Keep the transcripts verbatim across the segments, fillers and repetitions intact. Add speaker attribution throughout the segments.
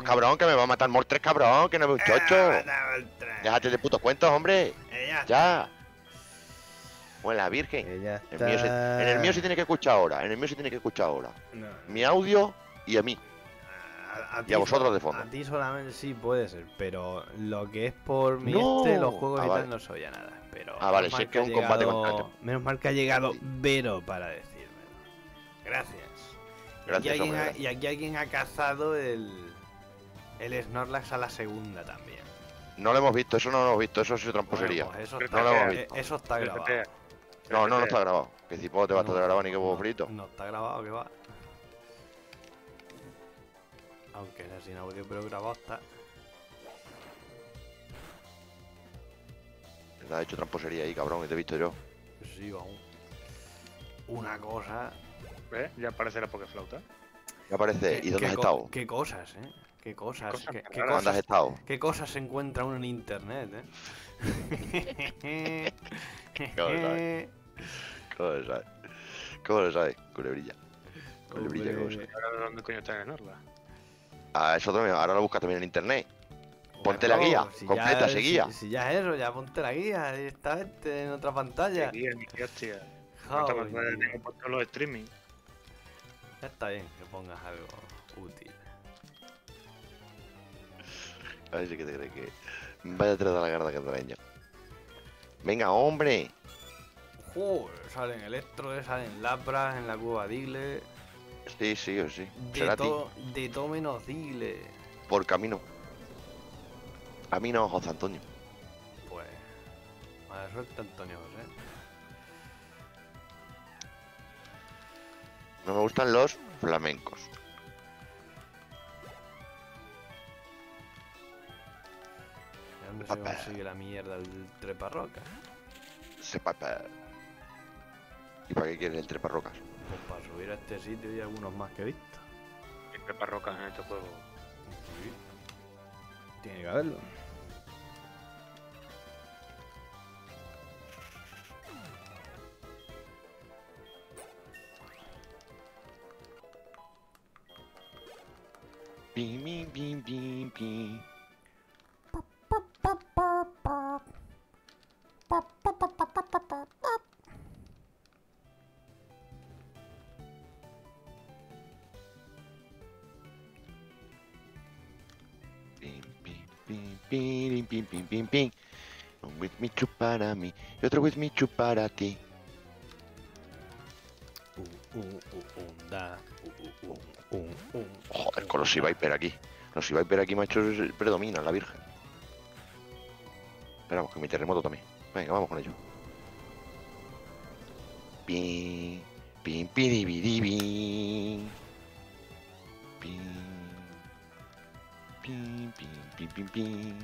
Speaker 1: cabrón, que me va a matar Moltres, cabrón, que no es un chocho.
Speaker 2: Eh,
Speaker 1: Déjate de putos cuentos, hombre.
Speaker 2: Eh, ya.
Speaker 1: Ya. O en la Virgen.
Speaker 2: Eh, ya
Speaker 1: El mío se-
Speaker 2: está.
Speaker 1: en el mío se tiene que escuchar ahora. En el mío se tiene que escuchar ahora.
Speaker 2: No,
Speaker 1: Mi audio y a mí.
Speaker 2: a, a
Speaker 1: Y a
Speaker 2: ti
Speaker 1: vosotros
Speaker 2: so-
Speaker 1: de fondo.
Speaker 2: A ti solamente sí puede ser, pero lo que es por mi
Speaker 1: No.
Speaker 2: este, los juegos
Speaker 1: Ah,
Speaker 2: y
Speaker 1: vale.
Speaker 2: tal no soy a nada. Pero
Speaker 1: Ah, vale,
Speaker 2: menos
Speaker 1: si
Speaker 2: mal
Speaker 1: es que es
Speaker 2: ha
Speaker 1: un combate
Speaker 2: llegado-
Speaker 1: constante.
Speaker 2: Menos mal que ha llegado
Speaker 1: Sí.
Speaker 2: Vero para decírmelo. Gracias. Y
Speaker 1: Gracias,
Speaker 2: aquí, alguien
Speaker 1: hombre,
Speaker 2: ha,
Speaker 1: gracias.
Speaker 2: y aquí alguien ha cazado el, el Snorlax a la segunda también.
Speaker 1: No lo hemos visto, eso no lo hemos visto, eso es tramposería.
Speaker 2: Bueno, pues eso,
Speaker 3: No
Speaker 2: está,
Speaker 1: lo hemos
Speaker 2: eh,
Speaker 1: visto.
Speaker 2: eso está grabado.
Speaker 1: No, no, no está grabado. Que cipote va a estar
Speaker 2: No,
Speaker 1: grabado ni que huevo
Speaker 2: no,
Speaker 1: frito.
Speaker 2: No está grabado, que va. Aunque sea sin audio, pero grabado está.
Speaker 1: Te has hecho tramposería ahí, cabrón, que te he visto yo.
Speaker 2: Sí, vamos. Una cosa.
Speaker 3: ¿Ves? Ya aparece la Pokeflauta.
Speaker 1: ¿Qué aparece? ¿Y dónde has
Speaker 2: qué co-
Speaker 1: estado?
Speaker 2: ¿Qué cosas, eh? ¿Qué cosas?
Speaker 3: cosas
Speaker 2: ¿Qué,
Speaker 3: tan
Speaker 2: qué
Speaker 3: raras.
Speaker 1: ¿Dónde has
Speaker 2: cosas
Speaker 1: estado?
Speaker 2: ¿Qué cosas se encuentra uno en internet, eh?
Speaker 1: ¿Cómo lo sabes? ¿Cómo lo sabes? ¿Cómo lo sabes? Culebrilla. Culebrilla, ¿cómo lo sabes?
Speaker 3: Ahora, ¿dónde coño está en Orla?
Speaker 1: Ah, eso también, ahora lo buscas también en internet. Ponte
Speaker 2: Bueno,
Speaker 1: la guía,
Speaker 2: si
Speaker 1: completa,
Speaker 2: ya,
Speaker 1: se guía.
Speaker 2: Si, si ya es eso, ya ponte la guía directamente en otra pantalla.
Speaker 3: Seguía, ni qué hostia.
Speaker 2: Joder,
Speaker 3: No te me tengo puesto los streaming.
Speaker 2: ya está bien que pongas algo útil.
Speaker 1: A ver si que te crees que. Vaya atrás de la garda que traen ya. Venga, hombre.
Speaker 2: Joder, salen Electro, salen Lapras en la cueva Digle.
Speaker 1: Sí, sí, o sí.
Speaker 2: De
Speaker 1: Será a ti.
Speaker 2: todo, de todo menos Digle.
Speaker 1: Por camino. Camino José Antonio.
Speaker 2: Pues. Mala suerte, Antonio José.
Speaker 1: No me gustan los flamencos.
Speaker 2: ¿De dónde se
Speaker 1: Papá.
Speaker 2: consigue la mierda del treparroca?
Speaker 1: Se papa. ¿Y para qué quieres el treparrocas?
Speaker 2: Pues para subir a este sitio y algunos más que he visto.
Speaker 3: Siempre parrocas en este juego.
Speaker 2: Sí. Tiene que haberlo.
Speaker 1: Pim, pim, pim, pim, pim. Pim, pim, pim, pim, pim, pim, pim, pim. Un with me para mí y otro with me para ti.
Speaker 2: Uh, uh, uh, un da. Uh, uh, uh, un, un.
Speaker 1: Joder, con los Viper aquí. Los Viper aquí, macho, predominan la virgen. Esperamos que mi terremoto también. Venga, vamos con ello. Pim, pim, piribiribim. Pim, pim, pim, pim, pim, pim.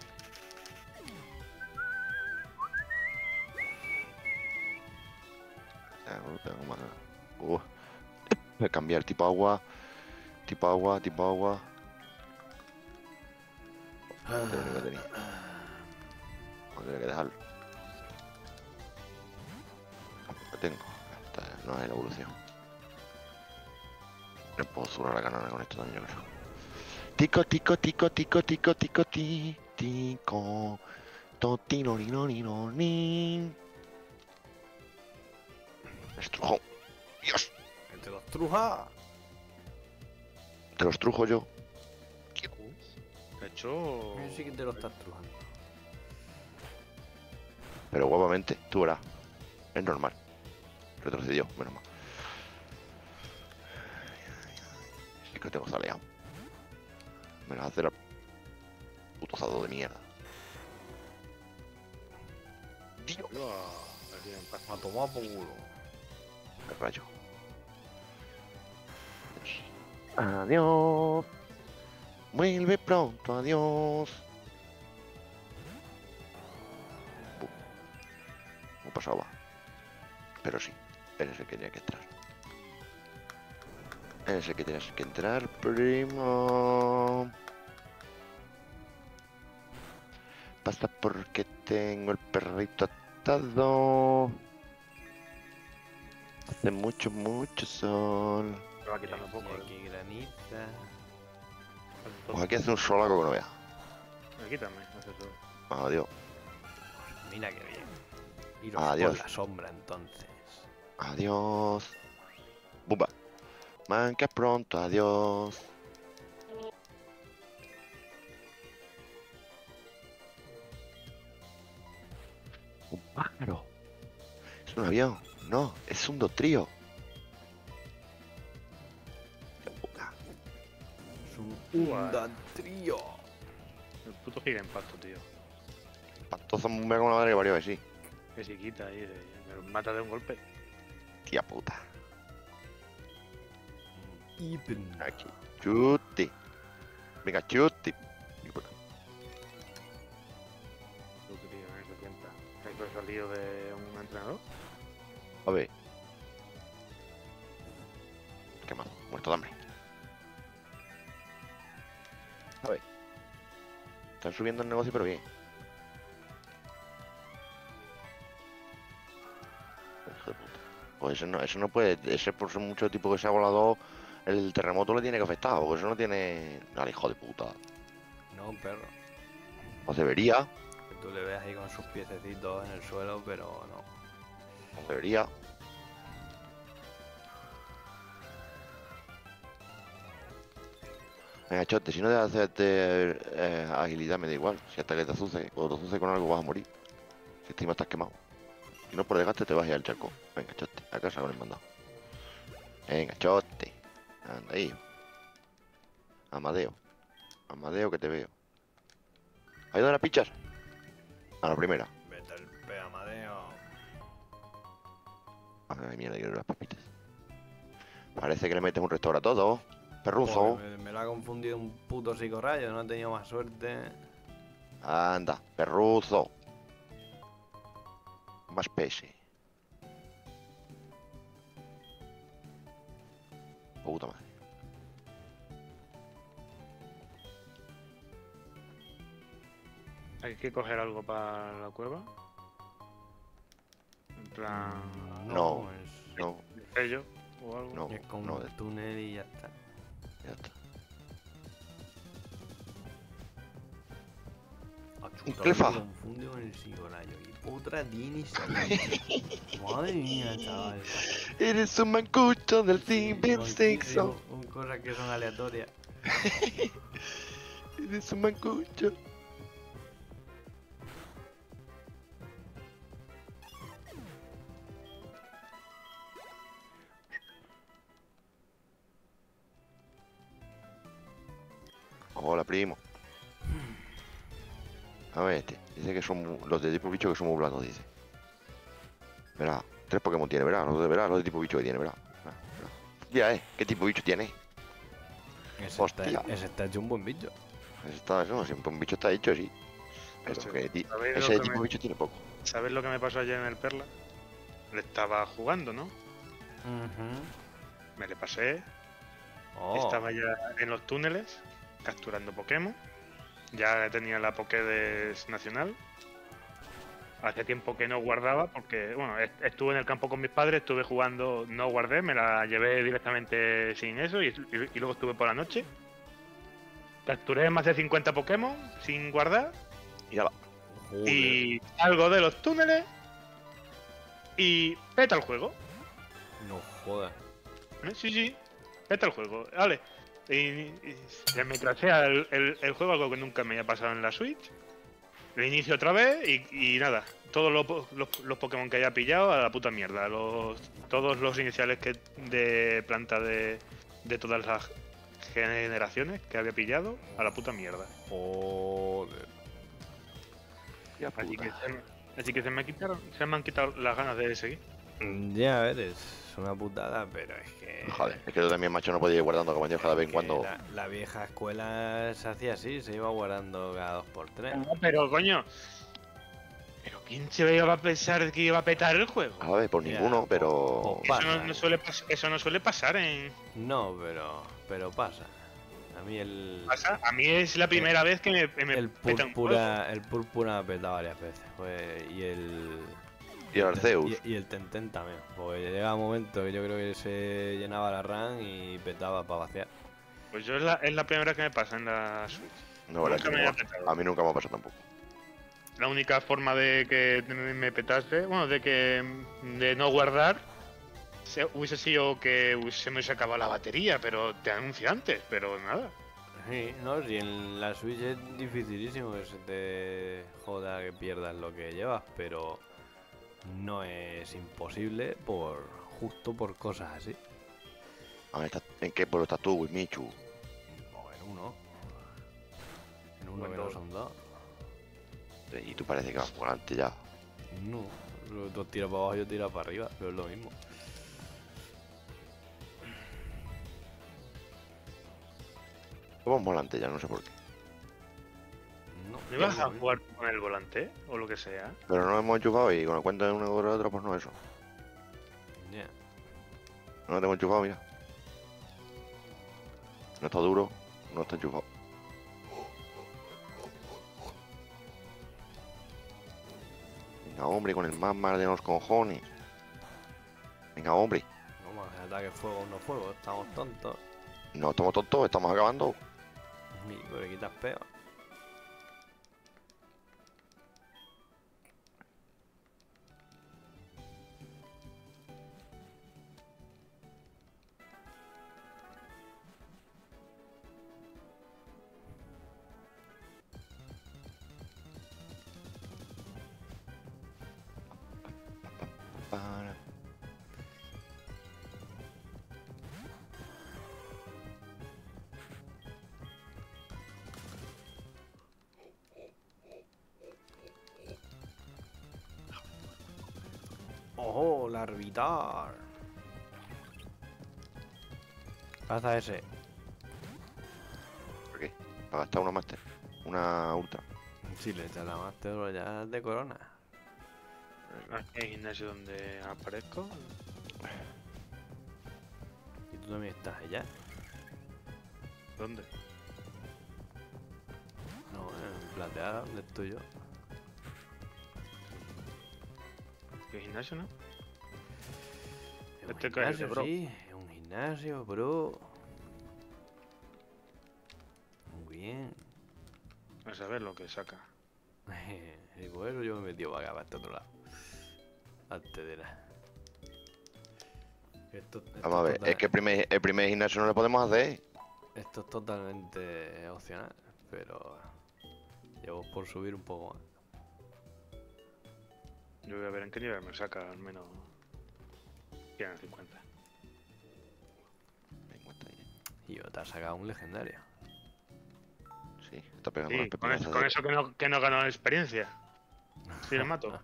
Speaker 1: Tengo, tengo más. Uh. Voy a cambiar tipo agua. Tipo agua, tipo agua. Tengo que tener. Voy a tener que dejarlo. Lo tengo. Esta no es la evolución. No puedo zurrar la canana con esto también, yo creo. Tico, tico, tico, tico, tico, tico, ti, tico. Totino, lino, lino, ni. Estrujo. Dios,
Speaker 2: ¡Te los truja!
Speaker 1: te los trujo yo.
Speaker 3: De hecho.
Speaker 2: Yo sí que te lo estás trujando.
Speaker 1: Pero guapamente, tú verás. Es normal. Retrocedió, menos mal. Es que tengo zaleado. Me las hace el putozado de mierda. Dios,
Speaker 2: A tomar por culo.
Speaker 1: qué rayo. Adiós. Vuelve pronto, adiós. Buh. No pasaba. Pero sí, eres el que tenía que entrar. Eres el que tienes que entrar, primo. Basta porque tengo el perrito atado. Hace mucho, mucho sol.
Speaker 3: Me va quitando un poco.
Speaker 2: Y aquí graniza.
Speaker 1: Pues aquí hace un solaco que no vea.
Speaker 3: Aquí también hace sol.
Speaker 1: Adiós.
Speaker 2: Mira qué bien. Iros
Speaker 1: Adiós.
Speaker 2: por la sombra entonces.
Speaker 1: Adiós. Bumba. Manca pronto, adiós. Un pájaro. Es un avión. No, es un trío. Qué puta.
Speaker 2: Es un
Speaker 3: Guau.
Speaker 2: Undan trío.
Speaker 3: El puto gigampacto, tío.
Speaker 1: Pantozo me con la madre que parió que sí.
Speaker 3: Que si quita ahí, de, me lo mata de un golpe.
Speaker 1: Tía puta.
Speaker 2: Ipen.
Speaker 1: Aquí. Chuti. Venga, chuti. Y puta.
Speaker 3: Tú, tío, en ese cuenta. ¿Has que salido de un entrenador?
Speaker 1: A ver. Quemado. Muerto de hambre. A ver. Están subiendo el negocio, pero bien. Hijo de puta. Pues eso no, eso no puede. Ese por ser mucho tipo que se ha volado. El terremoto le tiene que afectar. Porque eso no tiene. Al hijo de puta.
Speaker 2: No, perro.
Speaker 1: Pues debería.
Speaker 2: Que tú le veas ahí con sus piececitos en el suelo, pero no.
Speaker 1: Pues debería. Venga, chote, si no te hacerte eh, agilidad me da igual. Si hasta que te azuce, o te azuce con algo vas a morir. Si encima estás quemado. Si no por desgaste te vas a ir al charco. Venga, chote, a casa con el mandado. Venga, chote. Anda ahí. Amadeo. Amadeo que te veo. ¿Ha ido a las pichas? A la primera.
Speaker 2: Vete al pe, Amadeo.
Speaker 1: Ay, mierda, quiero las papitas. Parece que le metes un restaurante a todo. Perruzo.
Speaker 2: Joder, me, me lo ha confundido un puto psicorrayo, no he tenido más suerte.
Speaker 1: Anda, perruzo. Más pese. Puta madre.
Speaker 3: ¿Hay que coger algo para la cueva? En plan...
Speaker 1: No,
Speaker 2: es,
Speaker 1: No,
Speaker 3: sello o algo.
Speaker 1: no,
Speaker 2: es con
Speaker 1: no,
Speaker 2: un túnel y ya está.
Speaker 1: ya está.
Speaker 2: Ah,
Speaker 1: Un
Speaker 2: chuta,
Speaker 1: clefa.
Speaker 2: me confunde con el psicorrayo. Y otra tiene saliente. Madre mía, chaval.
Speaker 1: Eres un mancucho del Team
Speaker 2: Cualquier-
Speaker 1: Sexo.
Speaker 2: un- Cosas que son aleatorias.
Speaker 1: Eres un mancucho. Hola, primo. A ver, este. Dice que son mu- los de tipo bicho que son muy blandos, dice. Verá, tres Pokémon tiene, verá, los de verá, los de tipo bicho que tiene, verá. verá, verá. Ya, eh, ¿qué tipo bicho tiene?
Speaker 2: Ese
Speaker 1: Hostia.
Speaker 2: está, ese está hecho un buen bicho.
Speaker 1: Eso está, eso, siempre un bicho está hecho, sí. Pero
Speaker 3: Ese-
Speaker 1: que ti-
Speaker 3: ¿sabéis lo
Speaker 1: ese
Speaker 3: que
Speaker 1: tipo
Speaker 3: me-
Speaker 1: bicho tiene poco.
Speaker 3: ¿Sabes lo que me pasó ayer en el Perla? Le estaba jugando, ¿no? Me le pasé.
Speaker 2: Oh,
Speaker 3: Estaba ya en los túneles capturando Pokémon. Ya tenía la Pokédex nacional. Hace tiempo que no guardaba porque, bueno, est- estuve en el campo con mis padres, estuve jugando, no guardé, me la llevé directamente sin eso y, y- y luego estuve por la noche. Capturé más de cincuenta Pokémon sin guardar
Speaker 1: Y ya va.
Speaker 2: joder.
Speaker 3: y salgo de los túneles y peta el juego.
Speaker 2: No jodas.
Speaker 3: ¿Eh? Sí, sí, peta el juego, vale. Y, y se me crashea el, el- el juego, algo que nunca me había pasado en la Switch. Lo inicio otra vez y, y nada, todos los, po- los- los Pokémon que haya pillado a la puta mierda. Los, todos los iniciales que de planta de, de todas las generaciones que había pillado a la puta mierda.
Speaker 2: Joder.
Speaker 1: Ya
Speaker 3: Así que,
Speaker 1: puta.
Speaker 3: se, me- así que se me quitaron, se me han quitado las ganas de seguir.
Speaker 2: Ya ves, es una putada, pero es que.
Speaker 1: Joder, es que tú también, macho, no podías ir guardando como yo cada vez en
Speaker 2: que
Speaker 1: cuando.
Speaker 2: La, la vieja escuela se hacía así, se iba guardando cada dos por tres.
Speaker 3: No, pero coño, pero ¿quién se iba a pensar que iba a petar el juego?
Speaker 1: A ver, por
Speaker 2: Ya,
Speaker 1: ninguno,
Speaker 2: po-
Speaker 1: pero.
Speaker 2: po-
Speaker 3: Eso
Speaker 2: pasa.
Speaker 3: no, no suele pas- eso no suele pasar en.
Speaker 2: No, pero. Pero pasa. A mí el.
Speaker 3: Pasa. A mí es la primera vez que me, me
Speaker 2: El
Speaker 3: peta un juego.
Speaker 2: púrpura, el púrpura me ha petado varias veces. Pues, y el.
Speaker 1: Y el Arceus.
Speaker 2: Y, y el Tenten también. Porque llegaba un momento que yo creo que se llenaba la RAM y petaba para vaciar.
Speaker 3: Pues yo es la, es la primera que me pasa en la Switch.
Speaker 1: No, verdad
Speaker 3: Nunca
Speaker 1: que
Speaker 3: me
Speaker 1: no,
Speaker 3: ha petado.
Speaker 1: a mí nunca me ha pasado tampoco.
Speaker 3: La única forma de que me me petase, bueno, de que de no guardar, se- hubiese sido que se me hubiese acabado la batería, pero te anuncia antes, pero nada.
Speaker 2: Sí, no, si en la Switch es dificilísimo que se te joda que pierdas lo que llevas, pero no es imposible por justo por cosas así.
Speaker 1: A ver, ¿estás- ¿en qué pueblo estás tú, Wismichu?
Speaker 2: O en uno. En uno
Speaker 3: O en
Speaker 2: que no
Speaker 3: dos.
Speaker 2: son dos.
Speaker 1: Y tú parece que vas por delante ya.
Speaker 2: No. Tú tiras para abajo, yo tiro para arriba, pero es lo mismo.
Speaker 1: Vamos por delante ya, no sé por qué.
Speaker 2: No,
Speaker 3: ¿Me
Speaker 2: ya
Speaker 3: vas a
Speaker 2: lo mismo.
Speaker 3: jugar con el volante o lo que sea?
Speaker 1: Pero no hemos enchufado y con la cuenta de una o de otra, pues no eso.
Speaker 2: Ya.
Speaker 1: No lo tengo enchufado, mira. No está duro, no está enchufado. Venga, hombre, con el más mal de los cojones. Venga, hombre.
Speaker 2: Vamos a hacer ataque fuego, no fuego, estamos tontos.
Speaker 1: No estamos tontos, estamos acabando.
Speaker 2: Y pues le quitas peo.
Speaker 1: Para.
Speaker 2: ¡Ojo! ¡La orbitar! Pasa ese.
Speaker 1: ¿Por qué? Para gastar una máster. Una ultra.
Speaker 2: Si le echas la máster ya es de corona.
Speaker 3: Aquí hay gimnasio donde aparezco.
Speaker 2: Y tú también estás allá.
Speaker 3: ¿Dónde?
Speaker 2: No, en plateada, donde estoy yo.
Speaker 3: ¿Qué gimnasio, no?
Speaker 2: Es un
Speaker 3: Este cállate,
Speaker 2: gimnasio,
Speaker 3: bro.
Speaker 2: sí. Es un gimnasio, bro. Muy bien.
Speaker 3: A saber lo que saca.
Speaker 2: Y por eso yo me he metido para acá, para este otro lado. Antes de nada. Esto, esto
Speaker 1: Vamos a ver,
Speaker 2: total-
Speaker 1: es que el primer, el primer gimnasio no lo podemos hacer.
Speaker 2: Esto es totalmente opcional, pero llevo por subir un poco más.
Speaker 3: Yo voy a ver en qué nivel me saca al menos ciento cincuenta.
Speaker 1: Venga, está ahí.
Speaker 2: Y yo te has sacado un legendario.
Speaker 1: Sí, está pegando unas
Speaker 3: Sí, con,
Speaker 1: pepinazas
Speaker 3: eso,
Speaker 1: de-
Speaker 3: con eso que no, que no ganó experiencia. Sí, le mato.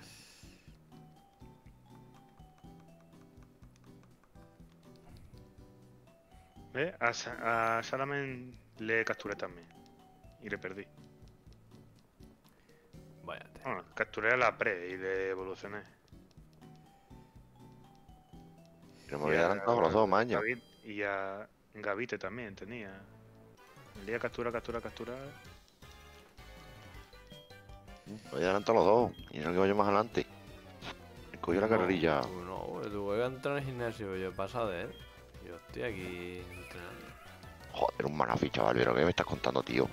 Speaker 3: ¿Ves? A, Sa- a Salamen le capturé también. Y le perdí.
Speaker 2: Váyate.
Speaker 3: Bueno, capturé a la pre y le evolucioné.
Speaker 1: Pero me
Speaker 3: Y
Speaker 1: voy
Speaker 3: a
Speaker 1: adelantado los dos, maño.
Speaker 3: Gavi- Y a Gavite también tenía. El día captura, captura, captura.
Speaker 1: Me voy adelantado los dos. Y no que vaya más adelante. Me cogió la
Speaker 2: No,
Speaker 1: carrerilla.
Speaker 2: tú No, pues tú voy a entrar en el gimnasio, yo he pasado de él. Yo estoy aquí entrenando.
Speaker 1: Joder, un manafi, chaval. Pero ¿qué me estás contando, tío?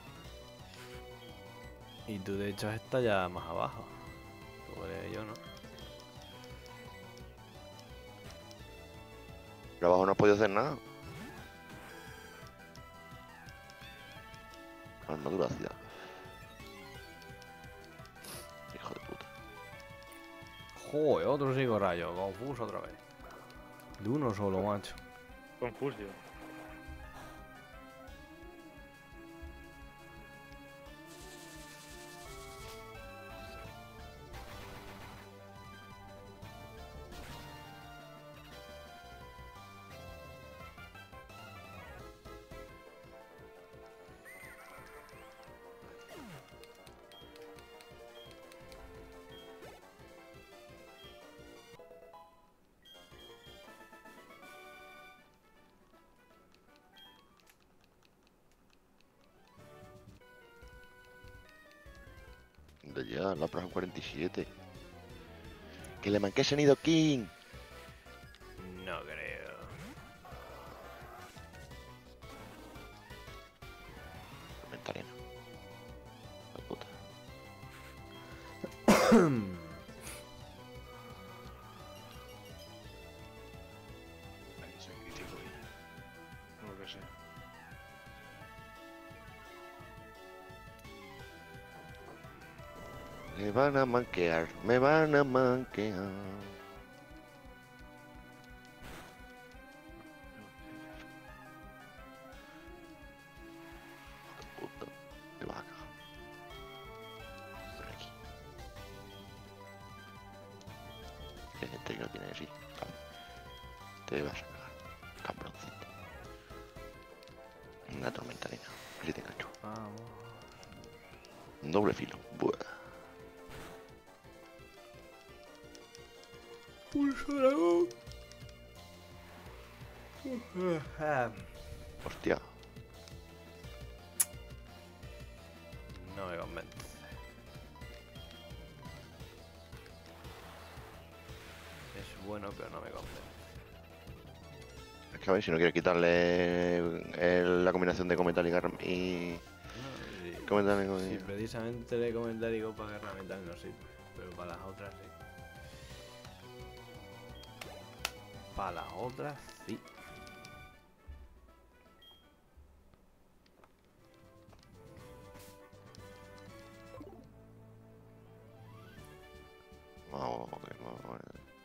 Speaker 2: Y tú de hecho estás ya más abajo. Tú eres yo, ¿no?
Speaker 1: Pero abajo no has podido hacer nada. Armadura ácida. Hijo de puta.
Speaker 2: Joder, otro sigo rayo, confuso otra vez. De uno solo, macho.
Speaker 3: Confusio.
Speaker 1: ¿Dónde ya? La Praja cuarenta y siete. Que le manqué ese Nido King.
Speaker 2: No creo.
Speaker 3: Ay, soy crítico y no lo sé.
Speaker 1: Me van a manquear, me van a manquear. Puta, te vas a cagar. Por aquí. Hay gente que lo tiene así, ¿sabes? Te vas a cagar, cabroncito. Una tormenta arena, así te engancho.
Speaker 2: Vamos.
Speaker 1: Un doble filo. Buah.
Speaker 2: Pulso dragón.
Speaker 1: Hostia.
Speaker 2: No me convence. Es bueno, pero no me convence.
Speaker 1: Es que a ver, si no quieres quitarle el- la combinación de Cometal y Gar- y
Speaker 2: No, sí,
Speaker 1: Cometal y...
Speaker 2: sí, precisamente de comentar digo para guerra metal no sirve, pero para las otras sí. Para las otras sí.
Speaker 1: Vamos, ok, vamos, vale.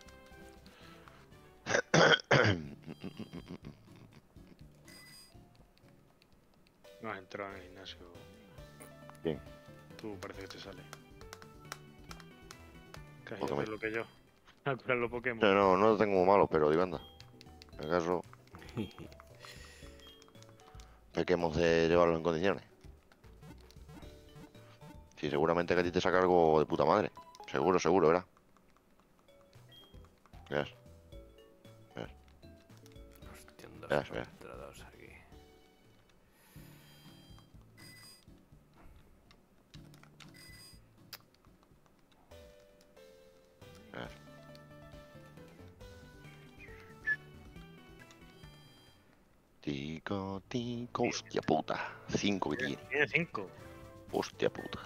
Speaker 3: No has entrado en el gimnasio.
Speaker 1: Bien.
Speaker 3: Tú parece que te sale. Casi
Speaker 1: Pokémon.
Speaker 3: haces lo que yo. A curar los Pokémon.
Speaker 1: No, no, no lo tengo como malo, pero digo, anda. En caso, pequemos de llevarlo en condiciones. Sí, seguramente que a ti te saca algo de puta madre. Seguro, seguro, ¿verdad? Verás,
Speaker 2: Hostia, un dos
Speaker 1: Verás, verás.
Speaker 2: contra dos aquí.
Speaker 1: verás. Tico, tico, hostia puta. Cinco que tiene.
Speaker 3: Tiene cinco.
Speaker 1: Hostia puta.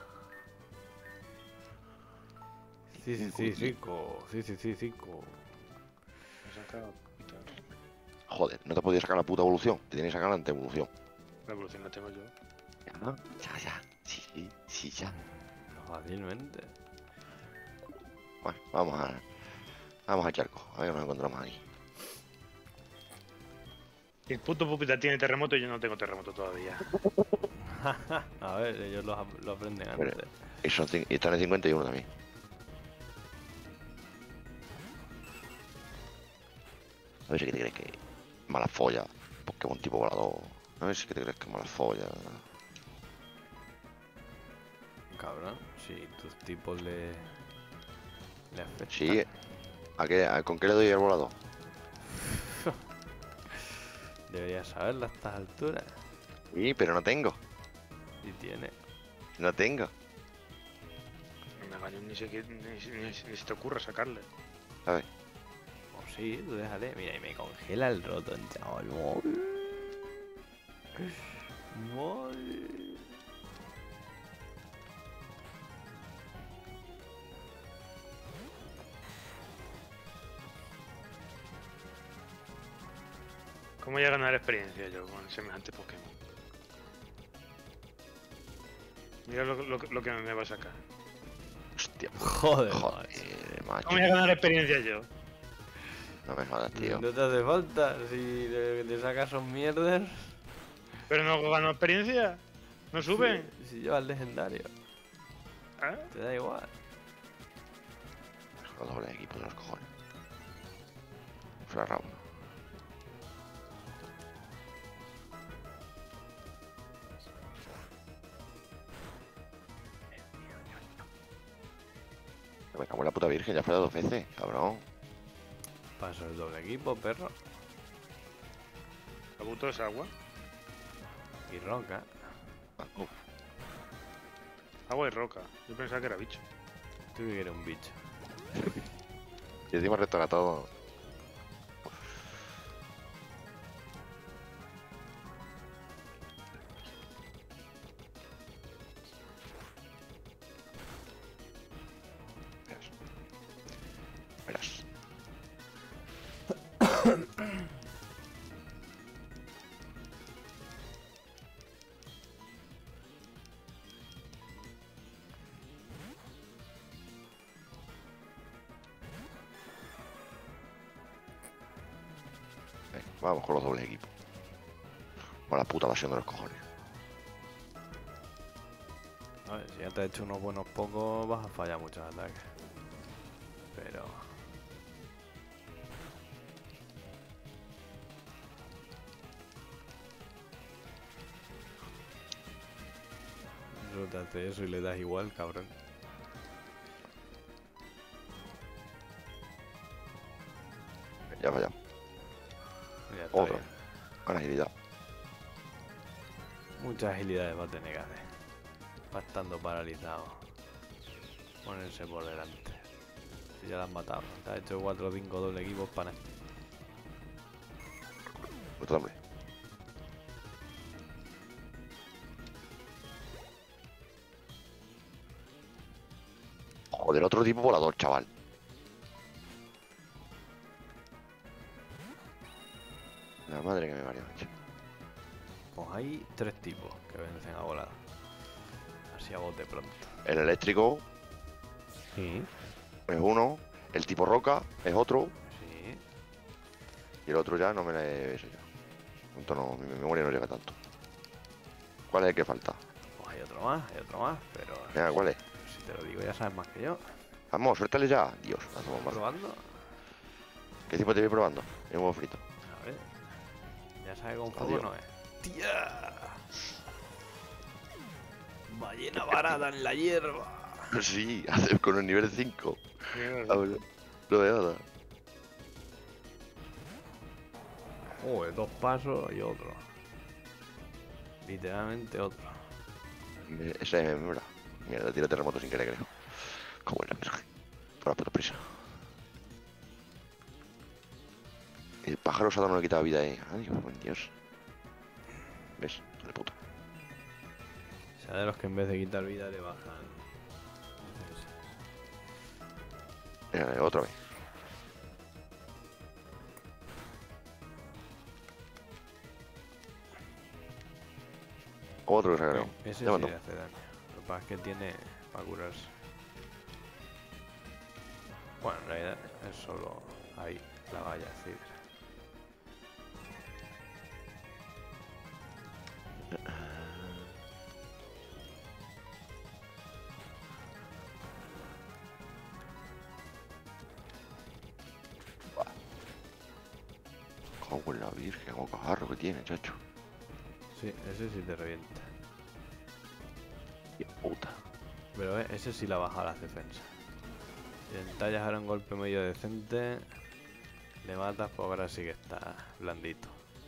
Speaker 2: Sí, sí,
Speaker 1: Cinco,
Speaker 2: sí,
Speaker 1: tío.
Speaker 2: cinco. Sí, sí, sí, cinco.
Speaker 3: Me ha sacado.
Speaker 1: Joder, no te podías sacar la puta evolución. Te tienes que sacar la anteevolución.
Speaker 3: La evolución la tengo yo.
Speaker 1: Ya, ya, ya. Sí, sí, sí, ya.
Speaker 2: Fácilmente.
Speaker 1: Bueno, vamos a... Vamos al charco. A ver qué nos encontramos aquí.
Speaker 3: El puto Pupita tiene terremoto y yo no tengo terremoto todavía.
Speaker 2: A ver, ellos lo, ap- lo aprenden
Speaker 1: Pero-
Speaker 2: antes.
Speaker 1: Y, son cin- y están en cincuenta y uno también. A ver si que te crees que mala folla. Pokémon tipo volador. A ver si que te crees que mala folla.
Speaker 2: Cabrón, si tus tipos le. le afectan.
Speaker 1: Sí. ¿A qué, a- ¿Con qué le doy el volador?
Speaker 2: Deberías saberlo a estas alturas.
Speaker 1: Sí, pero no tengo.
Speaker 2: Y tiene.
Speaker 1: No tengo.
Speaker 3: No me ganes ni, se, ni, ni- ni se te ocurra sacarle.
Speaker 1: ¿Sabes?
Speaker 2: O sí, tú déjale. Mira, y me congela el roto, chaval. Mol. Mol.
Speaker 3: ¿Cómo voy a ganar experiencia yo con semejante Pokémon? Mira lo, lo- lo que me va a sacar.
Speaker 1: Hostia.
Speaker 2: Joder, macho.
Speaker 1: Joder, macho.
Speaker 3: ¿Cómo voy a ganar experiencia yo?
Speaker 1: No me jodas, tío.
Speaker 2: No te hace falta. Si le, le sacas son mierdas.
Speaker 3: ¿Pero no gano experiencia? ¿No suben?
Speaker 2: Si, si llevas legendario,
Speaker 3: ¿Eh?
Speaker 2: te da igual.
Speaker 1: Los doble equipo de los cojones. Fuera rabo. Me cago en la puta virgen, ya fue dos veces, cabrón.
Speaker 2: Paso el doble equipo, perro.
Speaker 3: Kabuto es agua.
Speaker 2: Y roca.
Speaker 1: Ah, uh,
Speaker 3: Agua y roca. Yo pensaba que era bicho.
Speaker 2: Tú que eres un bicho.
Speaker 1: Y encima restaura todo. Vamos con los dobles equipos. Con la puta pasión de los cojones.
Speaker 2: A ver, si ya te has hecho unos buenos pocos, vas a fallar muchos ataques. Pero... Solo te hace eso y le das igual, cabrón.
Speaker 1: Ya fallamos.
Speaker 2: Ya está
Speaker 1: Otro.
Speaker 2: bien.
Speaker 1: Con agilidad.
Speaker 2: Muchas agilidades va a tener que hacer. Va estando paralizado. Ponerse por delante. Si ya la has matado. Te has hecho cuatro o cinco doble equipos para nada.
Speaker 1: Otro hombre. Joder, otro tipo volador, chaval. La madre que me parió, macho.
Speaker 2: Pues hay tres tipos que vencen a volada. Así a bote pronto.
Speaker 1: El eléctrico
Speaker 2: Sí.
Speaker 1: es uno. El tipo roca es otro.
Speaker 2: Sí.
Speaker 1: Y el otro ya no me la he eso ya. Punto no, mi memoria no llega tanto. ¿Cuál es el que falta?
Speaker 2: Pues hay otro más, hay otro más, pero
Speaker 1: Venga, ¿cuál es?
Speaker 2: si te lo digo ya sabes más que yo.
Speaker 1: Vamos, suéltale ya. Dios, hacemos más.
Speaker 2: ¿Probando?
Speaker 1: ¿Qué tipo te voy probando? El huevo frito.
Speaker 2: A ver. Ya sabes con fuego
Speaker 1: Adiós.
Speaker 2: no es. ¡Tía! Ballena varada en la hierba.
Speaker 1: Sí, hace con el nivel cinco.
Speaker 3: Mierda.
Speaker 1: Ahora, lo de nada.
Speaker 2: Joder, dos pasos y otro. Literalmente otro.
Speaker 1: Me- Ese me mola. Mierda, tiro terremoto sin querer, creo. Como en la virgen. Por la puta prisa. El pájaro rosado no le quitaba vida ahí. Ay, buen Dios. ¿Ves? Hijo de puta.
Speaker 2: O sea, de los que en vez de quitar vida le bajan. defensas.
Speaker 1: Mira, otra vez. Otro que se ha creado.
Speaker 2: Ese
Speaker 1: Ya
Speaker 2: sí
Speaker 1: mandó.
Speaker 2: le hace daño. Lo que pasa es que tiene para curarse. Bueno, en realidad es solo ahí, la valla, Cidra.
Speaker 1: Cago en la virgen, como cajarro que tiene, chacho.
Speaker 2: Sí, ese sí te revienta.
Speaker 1: Qué puta.
Speaker 2: Pero eh, ese sí la baja las defensas. Si entallas ahora un golpe medio decente, le matas, pues ahora sí que está blandito.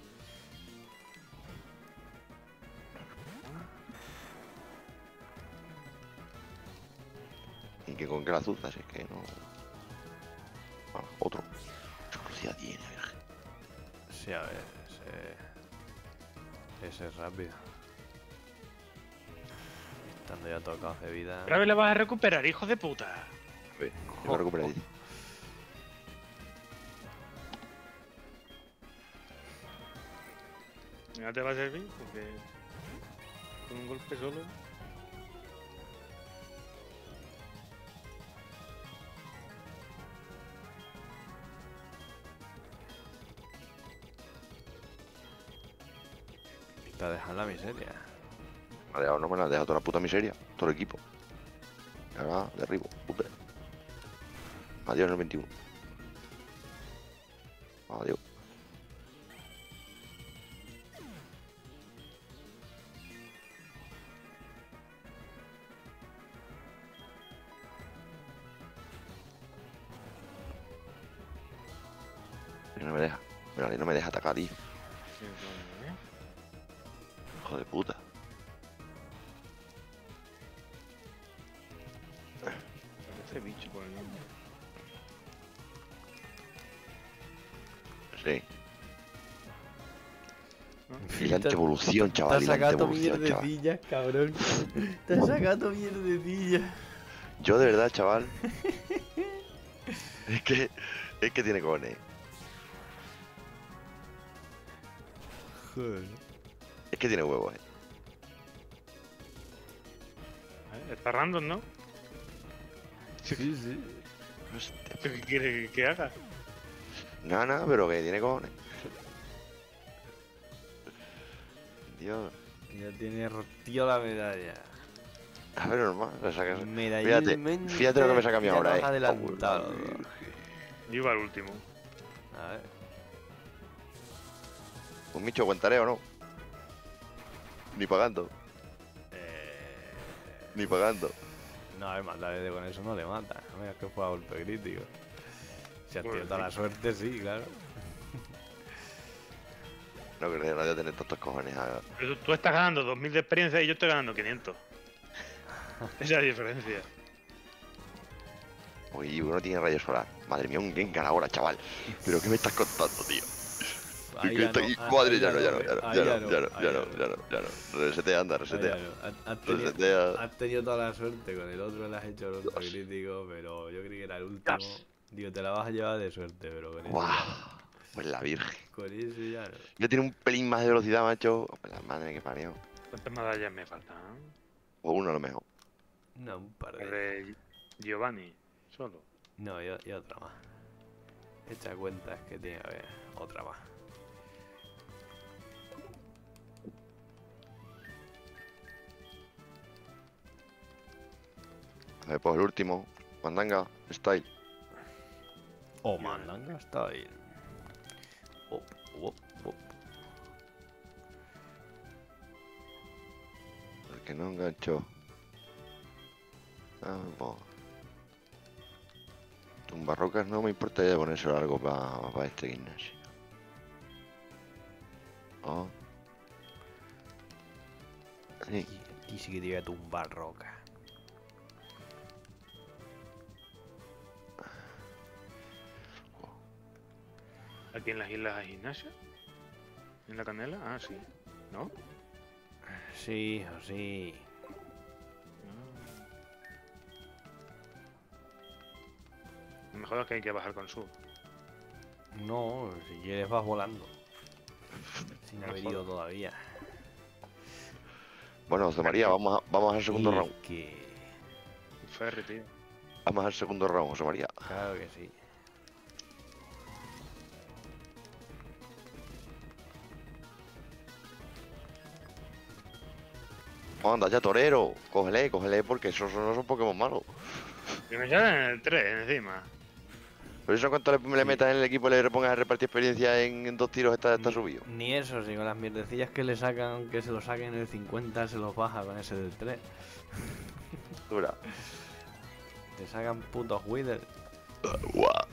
Speaker 1: Y que con qué la azuzas, es que no. Bueno, otro. ¿Qué velocidad tiene, virgen?
Speaker 2: Sí, a ver, ese, ese es rápido. Estando ya tocados de vida.
Speaker 3: Otra vez la vas a recuperar, hijo de puta.
Speaker 1: Ve, yo lo recuperé ahí.
Speaker 3: Ya te va a servir porque con un golpe solo.
Speaker 2: Te dejan la miseria.
Speaker 1: Vale, ahora no me la deja toda la puta miseria. Todo el equipo. Y ahora derribo. Puta. Adiós en el veintiuno. Adiós. Y no me deja. Mira, no me deja atacar, tío.
Speaker 3: Sí, coño, ¿eh?
Speaker 1: Hijo de puta.
Speaker 3: Parece bicho por el nombre.
Speaker 1: Sí.
Speaker 3: ¿No?
Speaker 1: Y la evolución, chaval.
Speaker 2: Te
Speaker 1: Y
Speaker 2: has
Speaker 1: la
Speaker 2: sacado
Speaker 1: evolución, chaval.
Speaker 2: mierdecillas, cabrón. Te has sacado mierdecillas.
Speaker 1: Yo de verdad, chaval. Es que. Es que tiene cojones.
Speaker 2: Joder.
Speaker 1: Es que tiene huevos, eh.
Speaker 3: Eh, Está random, ¿no?
Speaker 2: Sí, sí.
Speaker 1: Hostia.
Speaker 3: ¿Qué quiere que haga?
Speaker 1: Nada, nada, pero que tiene cojones. Dios.
Speaker 2: Ya tiene tío la medalla.
Speaker 1: A ver, normal, la sacas. Fíjate,
Speaker 2: Medallilmente
Speaker 1: fíjate lo que me saca a mí
Speaker 2: ya
Speaker 1: ahora,
Speaker 2: nos
Speaker 1: eh.
Speaker 2: ha adelantado.
Speaker 1: Oh, la
Speaker 3: Yo iba al último.
Speaker 2: A ver.
Speaker 1: Un Micho aguantaré o no. Ni pagando,
Speaker 2: Eh...
Speaker 1: ni pagando.
Speaker 2: No, a ver, maldad con eso no le mata. No me que fue a golpe crítico. Si has
Speaker 3: Pues
Speaker 2: tenido toda
Speaker 3: sí.
Speaker 2: la suerte, sí, claro.
Speaker 1: No creo que nadie tener tantos cojones. A...
Speaker 3: Pero tú, tú estás ganando dos mil de experiencia y yo estoy ganando quinientos. Esa es la diferencia.
Speaker 1: Uy, uno tiene rayo solar. Madre mía, un Gengar ahora, chaval. ¿Pero qué me estás contando, tío?
Speaker 2: Ahí
Speaker 1: ¿Qué
Speaker 2: ya
Speaker 1: está
Speaker 2: no,
Speaker 1: aquí?
Speaker 2: ah,
Speaker 1: Madre,
Speaker 2: ahí
Speaker 1: ya
Speaker 2: ya
Speaker 1: no, ya
Speaker 2: no,
Speaker 1: no, ya no,
Speaker 2: ahí
Speaker 1: ya
Speaker 2: ya
Speaker 1: no,
Speaker 2: no,
Speaker 1: ya no,
Speaker 2: ahí
Speaker 1: ya
Speaker 2: ya
Speaker 1: no,
Speaker 2: no.
Speaker 1: ya no, ya no. Resetea, anda,
Speaker 2: Ahí
Speaker 1: resetea.
Speaker 2: ya no. Has, has tenido,
Speaker 1: Resetea.
Speaker 2: has tenido toda la suerte, con el otro le has hecho el golpe crítico, pero yo creí que era el último. Digo, te la vas a llevar de suerte, pero con eso
Speaker 1: Guau.
Speaker 2: ya no.
Speaker 1: Pues la virgen.
Speaker 2: Con eso ya no.
Speaker 1: Yo tiene un pelín más de velocidad, macho. Pues la madre que parió.
Speaker 3: ¿Cuántas medallas me faltan?
Speaker 1: O uno a lo mejor.
Speaker 2: No, un par
Speaker 3: La
Speaker 2: de.
Speaker 3: de Giovanni, solo.
Speaker 2: No, y, y otra más. Echa cuenta es que tiene que haber otra más.
Speaker 1: A ver, pues el último. Mandanga, Style.
Speaker 2: Oh, mandanga está ahí. Op, op, op.
Speaker 1: El que no enganchó. Ah, pues. Tumbarrocas no me importa ya ponérselo algo para este gimnasio. Oh. Sí.
Speaker 2: Aquí sí que te voy a tumbar roca.
Speaker 3: ¿Aquí en las islas hay gimnasio? ¿En la canela? Ah, sí. ¿No?
Speaker 2: Sí, o sí.
Speaker 3: Lo mejor es que hay que bajar con su.
Speaker 2: No, si quieres vas volando. Sin haber
Speaker 3: Mejor.
Speaker 2: ido todavía.
Speaker 1: Bueno, José María, vamos, a- vamos al segundo
Speaker 2: Y
Speaker 1: round.
Speaker 2: que...
Speaker 3: Ferry, tío.
Speaker 1: Vamos al segundo round, José María.
Speaker 2: Claro que sí.
Speaker 1: Anda ya, torero. Cógele, cógele, porque esos no son Pokémon malos.
Speaker 3: Y me salen en el tres encima.
Speaker 1: Por eso, cuanto le, le
Speaker 2: Sí.
Speaker 1: metas en el equipo y le pongas a repartir experiencia en, en dos tiros, está, está
Speaker 2: Ni-
Speaker 1: subido.
Speaker 2: Ni eso, si con las mierdecillas que le sacan, que se lo saquen en el cincuenta, se los baja con ese del tres.
Speaker 1: Dura.
Speaker 2: Te sacan putos Wither.
Speaker 1: Guau.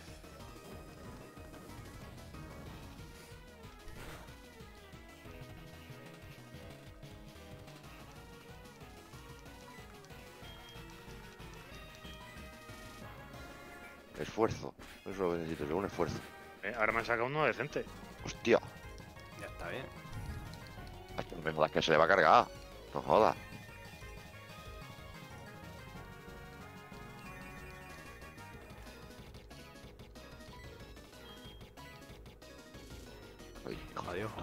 Speaker 1: Esfuerzo. Eso es lo que necesito, yo, un esfuerzo.
Speaker 3: Eh, ahora me han sacado uno decente.
Speaker 1: Hostia.
Speaker 2: Ya está bien.
Speaker 1: Ay, no me jodas que se le va a cargar. No jodas. Ay, hijo de
Speaker 2: Adiós.
Speaker 1: puta.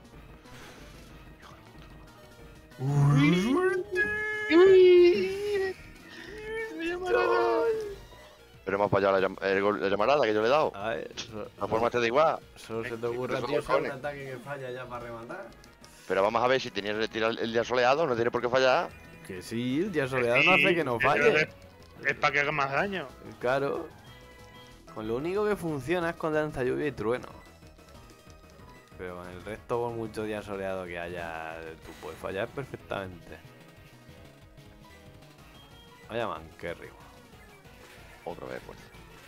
Speaker 1: Pero más para allá la, llam- el gol- la llamarada que yo le he dado.
Speaker 2: A ver, so-
Speaker 1: La forma te da igual.
Speaker 2: solo se te
Speaker 1: Eh,
Speaker 2: ocurre a
Speaker 1: esos
Speaker 2: ti hacer un
Speaker 1: cojones.
Speaker 2: ataque que falla ya para rematar.
Speaker 1: Pero vamos a ver si tenías que tirar el día soleado, no tiene por qué fallar.
Speaker 2: Que sí, el día soleado no hace que no
Speaker 3: eso
Speaker 2: falle.
Speaker 3: Es, es para que haga más daño.
Speaker 2: Claro. Con lo único que funciona es con danza, lluvia y trueno. Pero con el resto, por mucho día soleado que haya, tú puedes fallar perfectamente. Vaya manquérrimo.
Speaker 1: Otra vez, pues.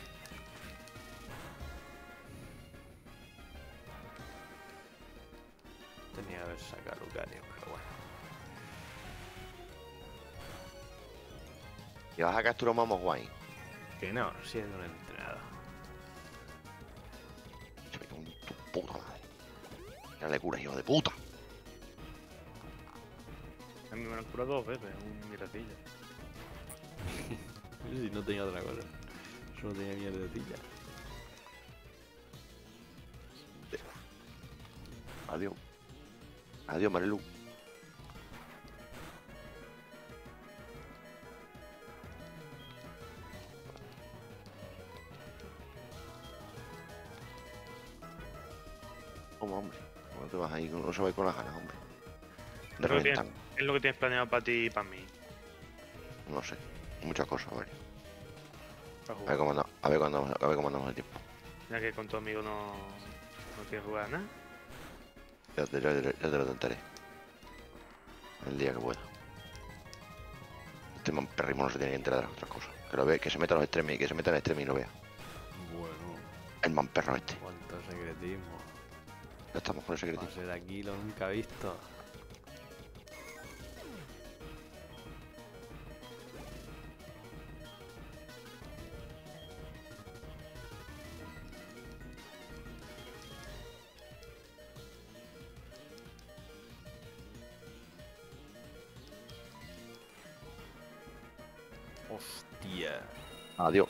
Speaker 2: Tenía que haber sacado a Lucario, pero bueno.
Speaker 1: Y vas a capturar más guay.
Speaker 2: Que no, siendo un entrenador.
Speaker 1: Se me cago en tu puta madre. Dale cura, hijo de puta.
Speaker 3: A mí me lo han curado dos veces, un miratilla.
Speaker 2: Si no tenía otra cosa. Solo tenía mierdecilla.
Speaker 1: Adiós. Adiós, Marilu. Toma, hombre. No te vas ahí, no se va a ir con las ganas, hombre. De
Speaker 3: Es lo que tienes-
Speaker 1: reventar.
Speaker 3: es lo que tienes planeado para ti y para mí.
Speaker 1: No sé. Muchas cosas, vale.
Speaker 3: Para
Speaker 1: A ver
Speaker 3: jugar.
Speaker 1: cómo andamos, a ver cómo andamos, a ver cómo andamos el tiempo.
Speaker 3: Ya que con tu amigo no, no quieres jugar nada.
Speaker 1: Ya te, ya te- ya te lo contaré. El día que pueda. Este mamperrimo no se tiene que enterar de las otras cosas. Que lo ve, que se meta a los extremos y que se meta en el extremo y lo vea.
Speaker 2: Bueno,
Speaker 1: El mamperro este.
Speaker 2: cuánto secretismo.
Speaker 1: Ya estamos con el
Speaker 2: Va a
Speaker 1: secretito.
Speaker 2: ser aquí lo nunca visto. Hostia.
Speaker 1: Adiós.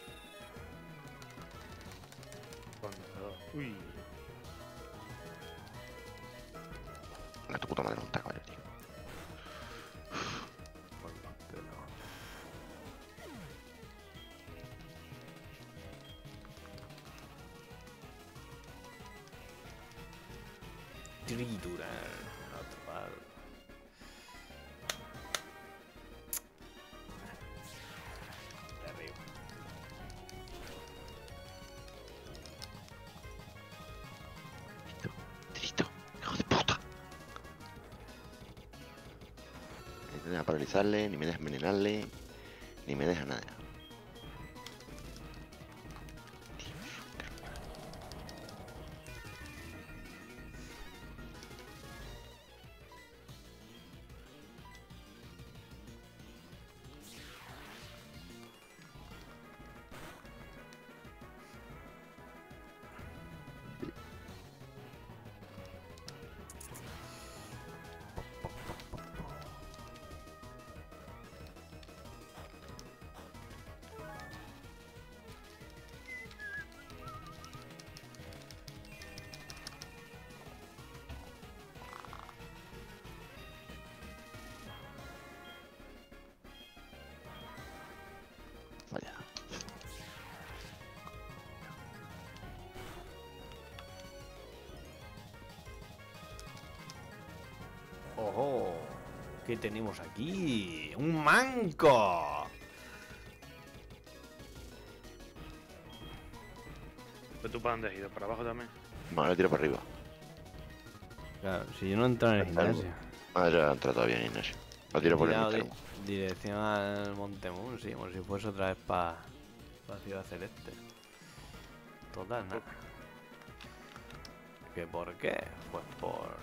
Speaker 3: Uy.
Speaker 1: A tu puta madre un taco, tío.
Speaker 2: Pero... Triturar. Natural. De arriba.
Speaker 1: Trito. Hijo de puta. Ni me deja paralizarle, ni me deja envenenarle, ni me deja nada. Vaya.
Speaker 2: ¡Ojo! ¿Qué tenemos aquí? ¡Un manco!
Speaker 3: ¿Pero tú para dónde has ido? ¿Para abajo también?
Speaker 1: Vale, lo tiro para arriba.
Speaker 2: Claro, si yo no entro en el gimnasio.
Speaker 1: Ah, ya entra todavía en gimnasio. Lo tiro por el
Speaker 2: Tirado di-
Speaker 1: extremo.
Speaker 2: dirección al Montemun, sí, como si fuese otra vez para la Ciudad Celeste. Total, nada. ¿Qué por qué? Pues por...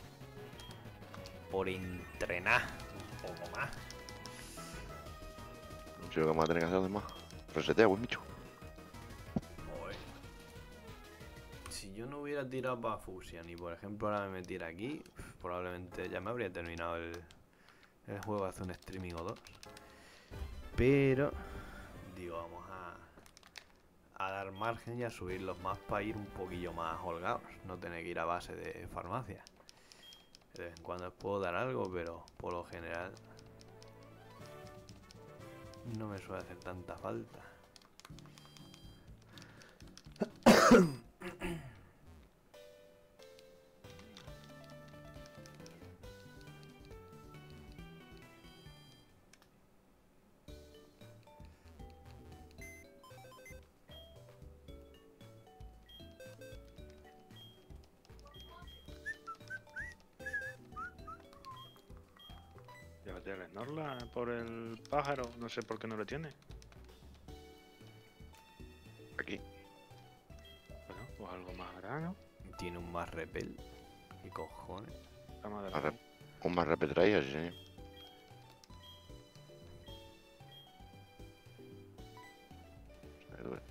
Speaker 2: Por entrenar un poco más.
Speaker 1: No sé lo que vamos a tener que hacer además. Resetea, buen bicho.
Speaker 2: Joder. Si yo no hubiera tirado para Fusion y por ejemplo ahora me metiera aquí, probablemente ya me habría terminado el, el juego hace un streaming o dos. Pero digo, vamos a, a dar margen y a subirlos más para ir un poquillo más holgados, no tener que ir a base de farmacia. De vez en cuando os puedo dar algo, pero por lo general no me suele hacer tanta falta.
Speaker 3: Llévate el Snorla por el pájaro. No sé por qué no lo tiene.
Speaker 1: Aquí.
Speaker 3: Bueno, pues algo más grano.
Speaker 2: Tiene un más repel. ¿Qué cojones?
Speaker 3: Cama de
Speaker 1: A ver.
Speaker 3: dragón.
Speaker 1: Un más rápido traía, sí, señor. Me duele.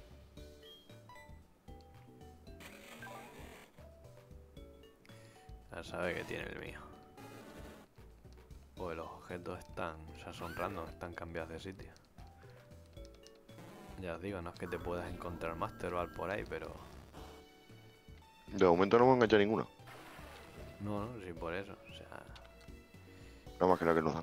Speaker 2: Ya sabe que tiene el mío. Pues los objetos están, o sea, son random, están cambiados de sitio. Ya os digo, no es que te puedas encontrar Master Ball por ahí, pero...
Speaker 1: De momento no me engancha ninguno.
Speaker 2: No, no, sí, por eso. O sea,
Speaker 1: Nada más que lo que nos dan.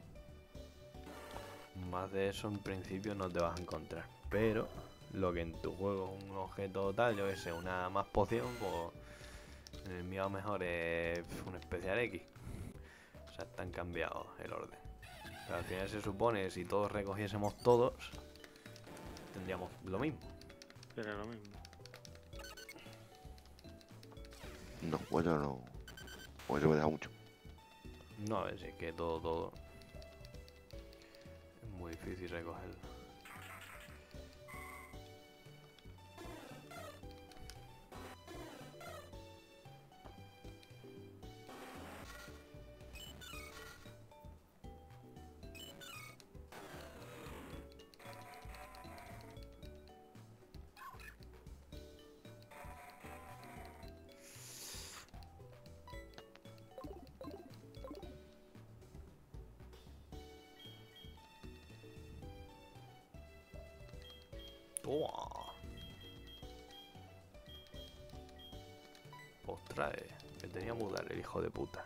Speaker 2: más de eso en principio no te vas a encontrar. Pero lo que en tu juego es un objeto tal, yo que sé, una más poción, pues en el mío a lo mejor es un especial X. sea, están cambiados el orden. Pero al final se supone, si todos recogiésemos todos, tendríamos lo mismo.
Speaker 3: Era lo mismo.
Speaker 1: No, bueno, no. Pues eso me deja mucho.
Speaker 2: No, es que todo, todo. Es muy difícil recogerlo. ¡Toma! Pues trae. Me tenía que mudar el hijo de puta.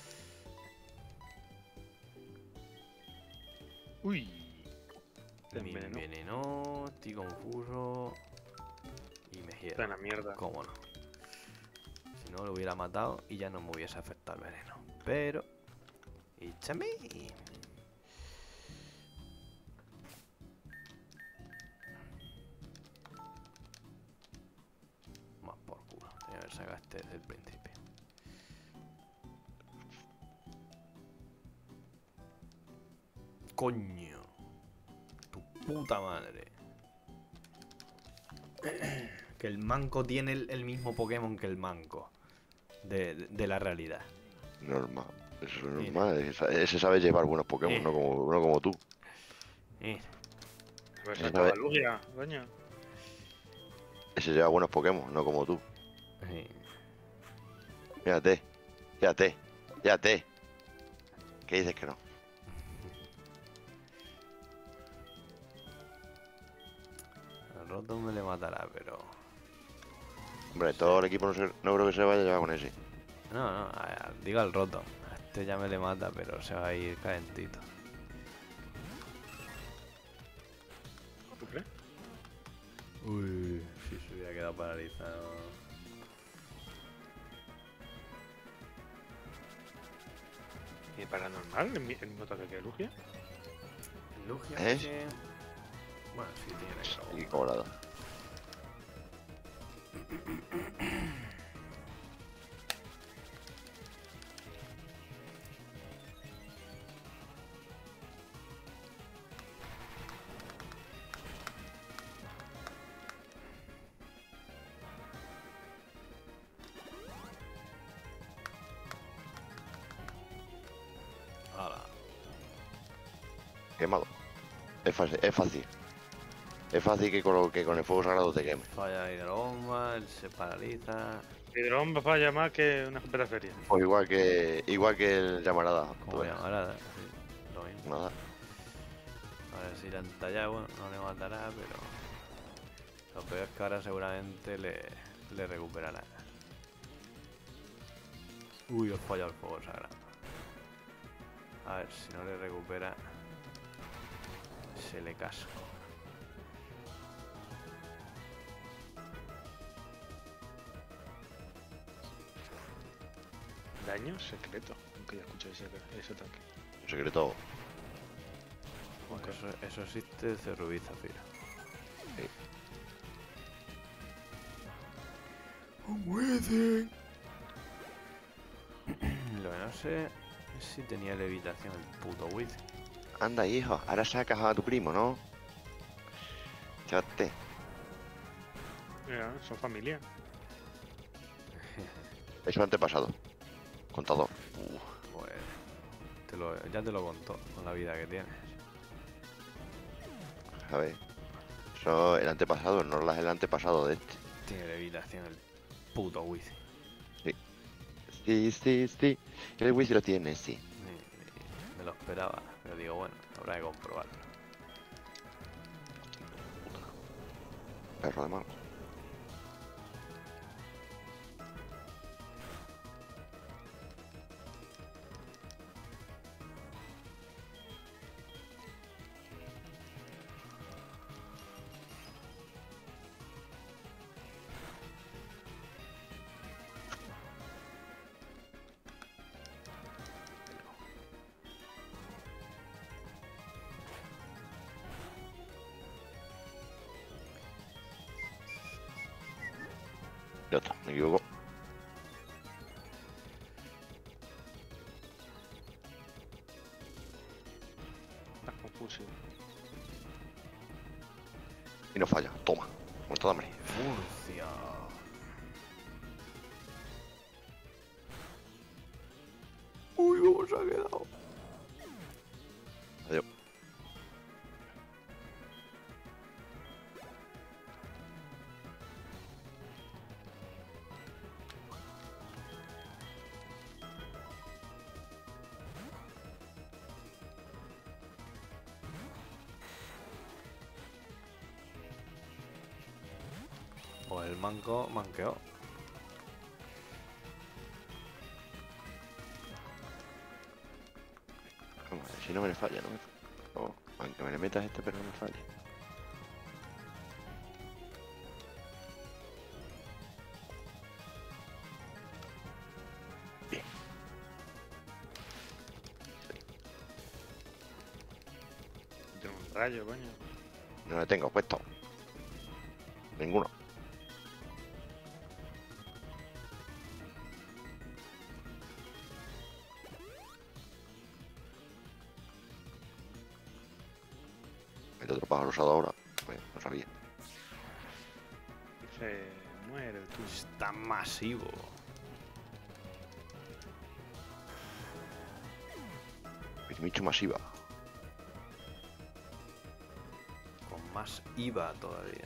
Speaker 3: Uy. Te
Speaker 2: Me
Speaker 3: envenenó.
Speaker 2: envenenó, estoy confuso. Y me
Speaker 3: Está
Speaker 2: hiera.
Speaker 3: en la mierda.
Speaker 2: ¿Cómo no? Si no, lo hubiera matado y ya no me hubiese afectado el veneno. Pero... ¡Échame! Más por culo. Tenía que haber sacado este desde el principio. ¡Coño! ¡Tu puta madre! Que el manco tiene el, el mismo Pokémon que el manco. De, de, de la realidad.
Speaker 1: Normal. Eso es
Speaker 2: Mira.
Speaker 1: normal. Ese, ese sabe llevar buenos Pokémon,
Speaker 2: Eh.
Speaker 1: no, como, no como tú.
Speaker 2: Mira.
Speaker 3: Pues
Speaker 1: Esa
Speaker 3: sacaba
Speaker 1: vez-
Speaker 3: Lugia, coño.
Speaker 1: Ese lleva buenos Pokémon, no como tú.
Speaker 2: Sí.
Speaker 1: Fíjate. Fíjate. Fíjate. ¿Qué dices que no?
Speaker 2: El Rotom me le matará, pero...
Speaker 1: Hombre, todo el equipo no, se- no creo que se vaya a llevar con ese.
Speaker 2: No, no, a- a- digo al Rotom. A este ya me le mata, pero se va a ir calentito.
Speaker 3: ¿Tú crees?
Speaker 2: Uy, si se hubiera quedado paralizado.
Speaker 3: ¿Y paranormal? ¿El mi- el mismo toque que Lugia?
Speaker 2: Lugia
Speaker 1: ¿Eh?
Speaker 2: que... Bueno, sí tiene que
Speaker 1: Y colorado.
Speaker 2: Hala.
Speaker 1: Quemado. Es fácil, es fácil. Es fácil que con, lo- que con el fuego sagrado te queme.
Speaker 2: Falla la hidrobomba, él se paraliza.
Speaker 3: Hidrón va a fallar más que una escopeta feria.
Speaker 1: Pues igual que igual que el llamarada.
Speaker 2: Como
Speaker 1: Pues,
Speaker 2: llamarada, sí, lo mismo.
Speaker 1: nada.
Speaker 2: A ver si la entallado no le matará, pero... Lo peor es que ahora seguramente le, le recuperará. Uy, os falla el fuego sagrado. A ver, si no le recupera... Se le casco.
Speaker 3: Daño secreto. Nunca he escuchado ese, ese ataque.
Speaker 1: Un secreto.
Speaker 2: Bueno, eso, eso existe de Rubí Zafiro.
Speaker 1: Sí.
Speaker 2: Lo que no sé es si tenía levitación el puto Wiz.
Speaker 1: Anda, hijo, ahora sacas a tu primo, ¿no? Chate.
Speaker 3: Mira, son familia.
Speaker 1: Eso antepasado. Contador.
Speaker 2: Pues te lo, ya te lo contó con la vida que tienes.
Speaker 1: A ver. Eso el antepasado, no es el antepasado de este.
Speaker 2: Tiene levitación el puto Wiz.
Speaker 1: Sí, sí, sí. El Wii lo tiene, sí.
Speaker 2: Me, me lo esperaba, pero digo, bueno, habrá que comprobarlo.
Speaker 1: Perro de mal. Ya está, me equivoco.
Speaker 3: Estás confuso.
Speaker 1: Y no falla. Toma. Muerto de hambre.
Speaker 2: Furcia. Uy, cómo se ha quedado.
Speaker 1: Adiós.
Speaker 2: Pues el manco manqueó.
Speaker 1: Vamos a ver, si no me falla, no me falla. Oh, aunque me le metas este, pero no me falle. Bien.
Speaker 3: Tengo un rayo, coño.
Speaker 1: No le tengo puesto. Ninguno. El otro pájaro rosado ahora. Bueno, no sabía.
Speaker 3: Se muere el tuyo.
Speaker 2: Está masivo.
Speaker 1: Pirimicho masiva.
Speaker 2: Con más I V A todavía.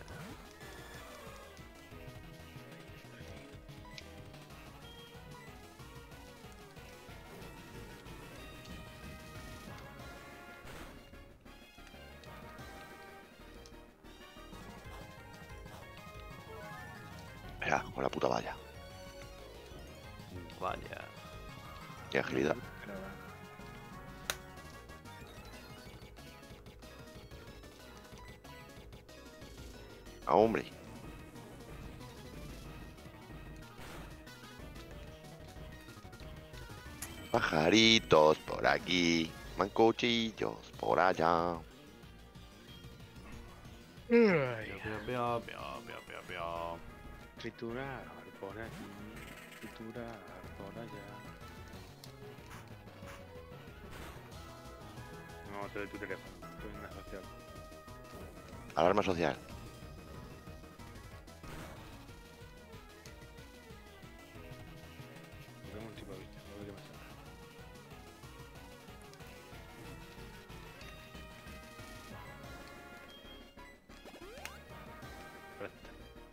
Speaker 1: Mira, con la puta valla.
Speaker 2: Vaya.
Speaker 1: Qué agilidad.
Speaker 3: Pero va.
Speaker 1: Ah, hombre. Pajaritos por aquí. Mancochillos por allá.
Speaker 3: Ay,
Speaker 2: Pia, pia, pia, pia, pia, pia.
Speaker 3: triturar por aquí, triturar por allá. No, te doy tu teléfono, estoy en una social.
Speaker 1: Alarma social.
Speaker 3: Tengo un tipo de vista, a ver qué me sale. Recta.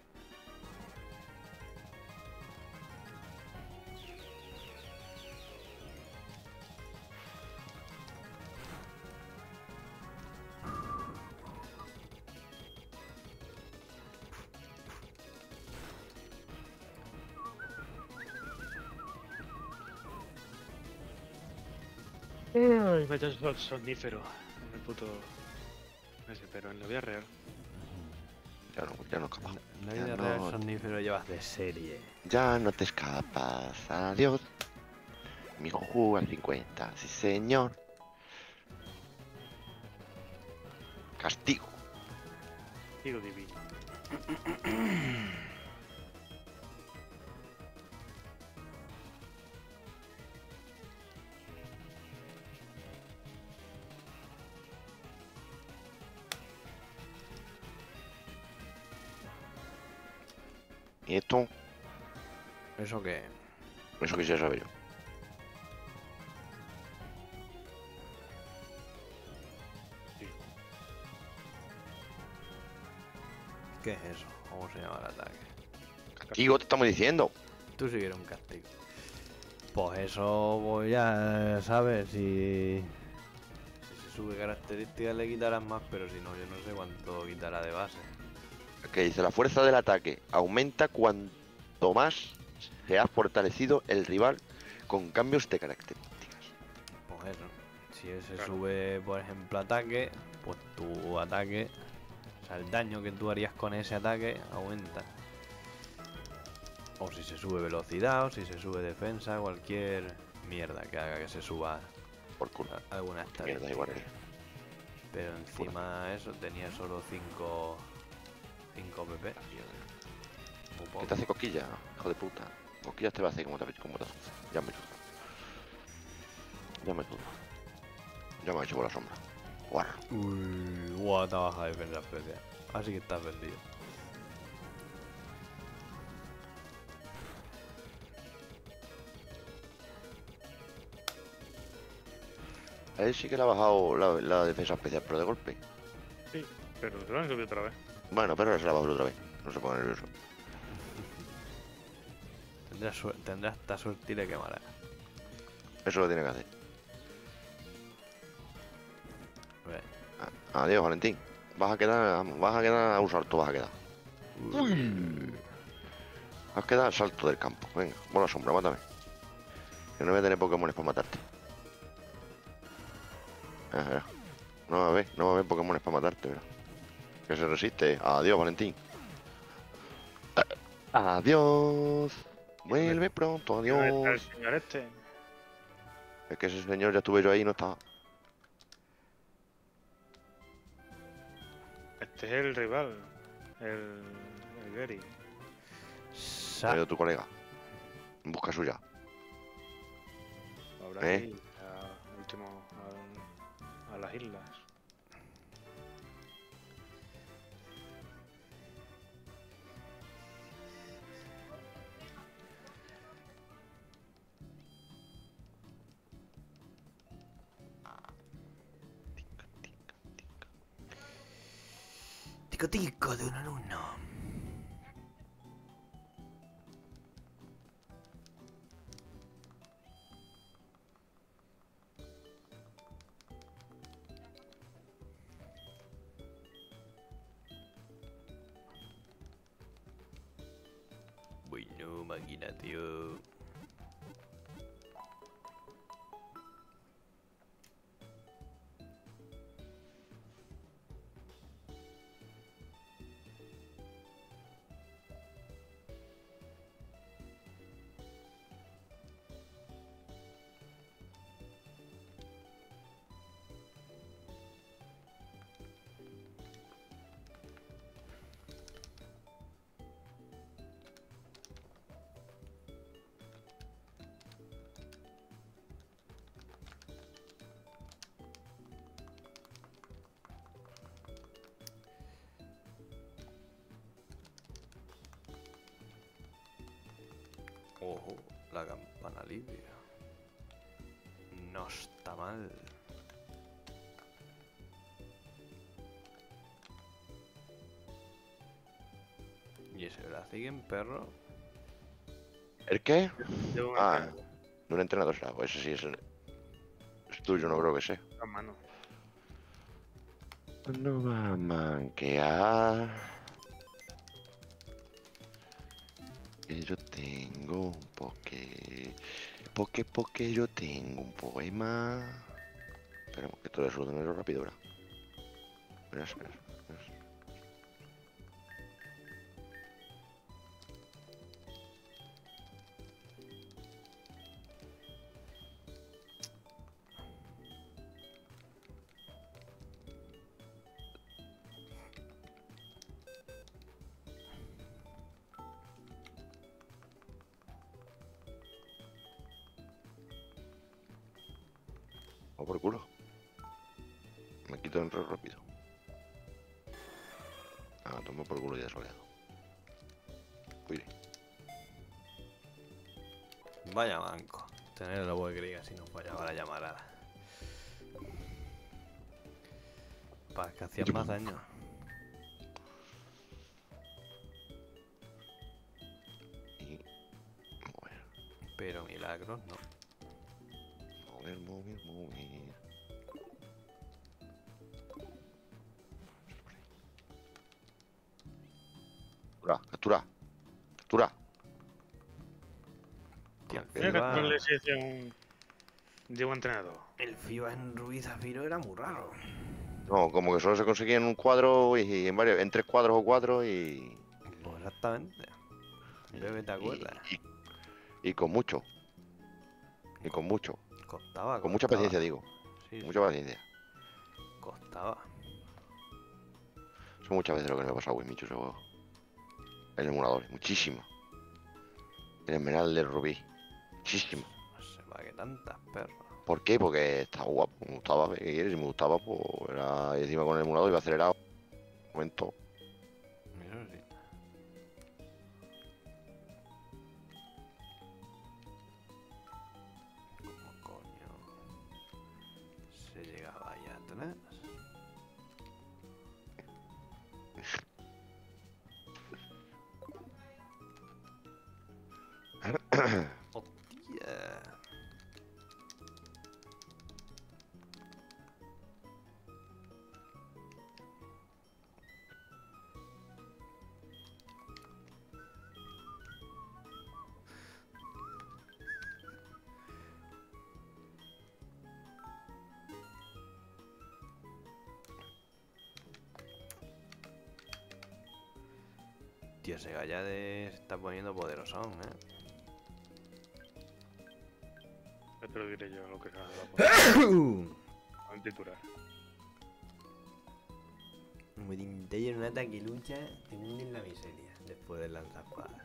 Speaker 3: Ay, vaya sol somnífero en el puto ese, pero en la vida real.
Speaker 1: Ya no, ya no escapas.
Speaker 2: En la
Speaker 1: Ya
Speaker 2: vida
Speaker 1: no.
Speaker 2: real somnífero llevas de serie.
Speaker 1: Ya no te escapas. Adiós. Mi jugo al cincuenta. Sí, señor. Castigo.
Speaker 3: Digo divino.
Speaker 1: ¿Y esto?
Speaker 2: ¿Eso qué?
Speaker 1: Eso quisiera saber yo.
Speaker 2: ¿Qué es eso? ¿Cómo se llama el ataque?
Speaker 1: Castigo, te estamos diciendo.
Speaker 2: Tú sí que eres un castigo. Pues eso, pues ya sabes, si, si se sube características le quitarás más, pero si no, yo no sé cuánto quitará de base.
Speaker 1: Que dice, la fuerza del ataque aumenta cuanto más se ha fortalecido el rival con cambios de características.
Speaker 2: Pues eso, si ese
Speaker 3: Claro.
Speaker 2: sube, por ejemplo, ataque, pues tu ataque, o sea, el daño que tú harías con ese ataque aumenta. O si se sube velocidad, o si se sube defensa, cualquier mierda que haga que se suba
Speaker 1: Por culo.
Speaker 2: a- alguna
Speaker 1: Mierda,
Speaker 2: estadística.
Speaker 1: igual que.
Speaker 2: Pero encima eso tenía solo cinco cinco P P. Un
Speaker 1: Que
Speaker 2: poco.
Speaker 1: te hace cosquillas, hijo de puta. Cosquillas te va a hacer como te, como te azuza. Ya me Ya me dudo. Ya me he hecho por la sombra. Guarro.
Speaker 2: Uy, guau, te ha bajado defensa especial. Así que estás vendido.
Speaker 1: A él sí que le ha bajado la, la defensa especial, pero de golpe.
Speaker 3: Sí, pero te lo han subido otra vez.
Speaker 1: Bueno, pero ahora se la va a subir otra vez. No se ponga nervioso.
Speaker 2: Tendrás, suer- tendrás esta suerte y le quemará.
Speaker 1: Eso lo tiene que hacer.
Speaker 2: Ve.
Speaker 1: A- Adiós, Valentín. Vas a quedar. Vas a quedar a un salto, vas a quedar. Uy. Has quedado al salto del campo. Venga, buena sombra, mátame. Que no voy a tener Pokémones para matarte. Ah, verá. No va a haber, no va a haber Pokémones para matarte, verá. Que se resiste. Adiós, Valentín. Adiós. Vuelve pronto,
Speaker 3: ¿Dónde está el
Speaker 1: adiós.
Speaker 3: señor este?
Speaker 1: Es que ese señor ya estuve yo ahí y no estaba.
Speaker 3: Este es el rival. El. El Gary.
Speaker 1: Ha
Speaker 2: Sa
Speaker 1: ido tu colega. En busca suya.
Speaker 3: Habrá
Speaker 1: ¿Eh?
Speaker 3: que ir a, último, a, a las islas.
Speaker 2: tico tico de uno en uno. Bueno, máquina, tío. Ojo, la campana limpia. No está mal. ¿Y ese Blaziken, perro?
Speaker 1: ¿El qué?
Speaker 3: Llevo un
Speaker 1: Ah,
Speaker 3: entrenador,
Speaker 1: de un entrenador será. Pues ese sí es, es tuyo, no creo que sea.
Speaker 3: a mano.
Speaker 1: No va a manquear. Que yo tengo un poque. Poque, poque, yo tengo un poema. Esperemos que todo eso lo tengo rápido, ¿verdad? Verás, verás, verás. O por culo. Me quito el enreo rápido. Ah, tomo por culo ya soleado. Uy,
Speaker 2: Vaya manco. Tener la voz griega si nos fallaba la llamarada. Para que hacían más daño.
Speaker 1: y mover,
Speaker 2: Pero milagros no.
Speaker 1: mover, mover, mover. Captura, captura, captura.
Speaker 2: Tío, el
Speaker 1: Porque-
Speaker 3: Mira que
Speaker 2: FIBA,
Speaker 3: tú le hiciste un. Llevo entrenador.
Speaker 2: el FIBA en Ruiz Zafiro era muy raro.
Speaker 1: No, como que solo se conseguía en un cuadro y en varios, en tres cuadros o cuatro y,
Speaker 2: Pues exactamente. Yo que te
Speaker 1: y,
Speaker 2: acuerdas.
Speaker 1: y- y con mucho. Y con mucho.
Speaker 2: Costaba,
Speaker 1: Con mucha
Speaker 2: costaba.
Speaker 1: paciencia, digo.
Speaker 2: Sí, sí,
Speaker 1: Mucha paciencia.
Speaker 2: costaba.
Speaker 1: Son muchas veces lo que me ha pasado a Wimichu ese juego. El emulador, muchísimo. El Esmeralda del Rubí, muchísimo.
Speaker 2: No sé para qué tantas, perro.
Speaker 1: ¿Por qué? Porque está guapo, me gustaba, ¿qué quieres? Si me gustaba, pues era y encima con el emulador iba acelerado. Momento.
Speaker 2: Eso sí. ¿Cómo coño se llegaba allá atrás? ¡Hostia! Tío, ese Gallade se está poniendo poderosón, ¿eh?
Speaker 3: Ya te lo diré yo lo que sea. Al titular.
Speaker 2: Como te intenten un ataque lucha, te hunden la miseria después del lanzaespada.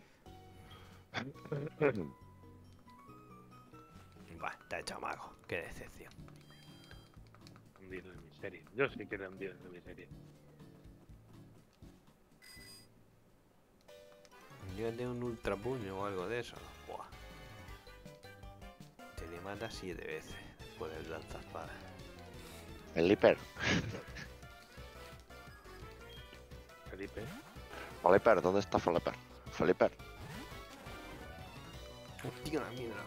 Speaker 2: Bah, está hecho mago, qué decepción.
Speaker 3: Hundido en miseria. Yo sí que era hundido en miseria.
Speaker 2: Yo tengo un ultra puño o algo de eso. Buah. Te le mata siete veces después del lanzaespada.
Speaker 1: Felipe.
Speaker 3: Felipe.
Speaker 1: Felipe, ¿dónde está Felipe? Felipe.
Speaker 2: Hostia, la mierda.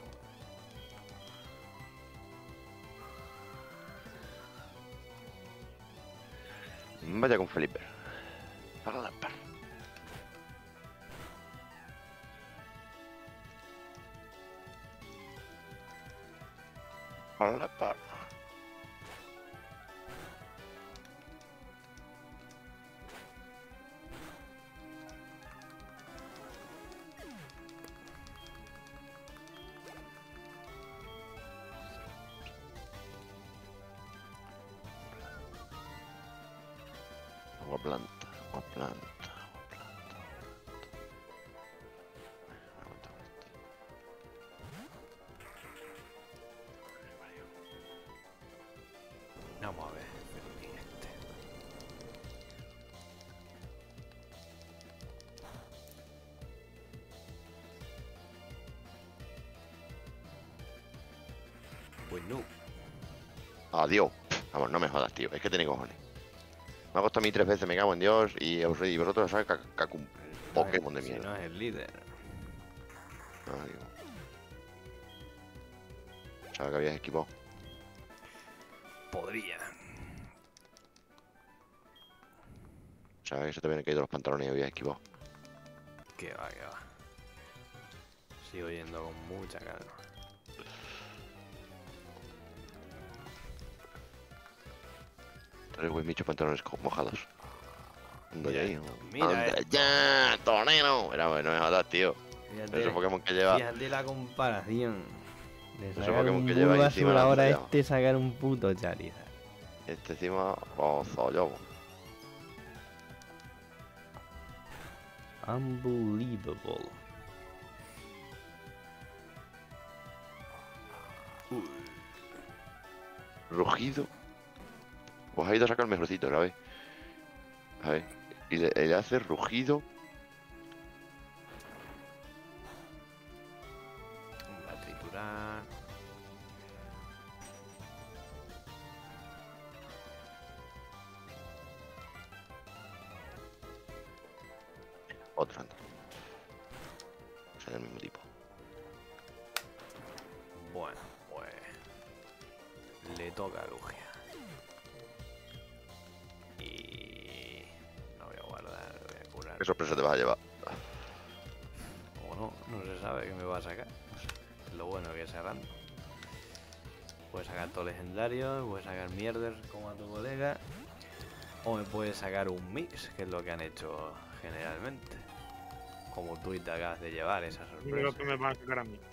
Speaker 1: Vaya con Felipe. Felipe. Felipe. Agua planta, agua planta, agua planta. Aguanta, aguanta.
Speaker 2: Vamos a ver, Fermín este. Pues no.
Speaker 1: Adiós. Vamos, no me jodas, tío. Es que tiene cojones. Me ha costado a mí tres veces, me cago en Dios. Y, os- y vosotros sabéis que un Pokémon de
Speaker 2: Si
Speaker 1: mierda.
Speaker 2: no es el líder.
Speaker 1: Ay, Dios. Sabes que habías equipado.
Speaker 2: Podría.
Speaker 1: Sabes que se te habían caído los pantalones y habías esquivado.
Speaker 2: Que va, que va. Sigo yendo con mucha calma.
Speaker 1: Tres güey, michos pantalones co- mojados. Anda
Speaker 2: Mira
Speaker 1: ya,
Speaker 2: esto,
Speaker 1: hijo.
Speaker 2: mira
Speaker 1: Anda
Speaker 2: esto.
Speaker 1: ya, tornero. Era bueno, me jodas, tío.
Speaker 2: Fíjate,
Speaker 1: Ese Pokémon que lleva.
Speaker 2: fíjate la comparación. De
Speaker 1: Ese
Speaker 2: sacar
Speaker 1: Pokémon
Speaker 2: un
Speaker 1: que lleva ahí encima
Speaker 2: Bulbasaur
Speaker 1: la
Speaker 2: ahora
Speaker 1: pantalla.
Speaker 2: este sacar un puto Charizard.
Speaker 1: Este encima, gozo yo.
Speaker 2: Unbelievable.
Speaker 1: Rugido. Pues ha ido a sacar el mejorcito, ¿sabes? A ver. Y le, le hace rugido.
Speaker 2: Va a triturar.
Speaker 1: Otro anda. O sea, del mismo tipo.
Speaker 2: Bueno, pues. Le toca a Lugia. Y. No voy a guardar, voy a curar.
Speaker 1: ¿Qué sorpresa te vas a llevar?
Speaker 2: O no, no se sabe qué me va a sacar. Lo bueno que es random. Puedes sacar todo legendario, puedes sacar mierder como a tu colega. O me puedes sacar un mix, que es lo que han hecho generalmente. Como tú y te acabas de llevar esa
Speaker 3: Yo creo
Speaker 2: sorpresa.
Speaker 3: que me van a sacar a mí.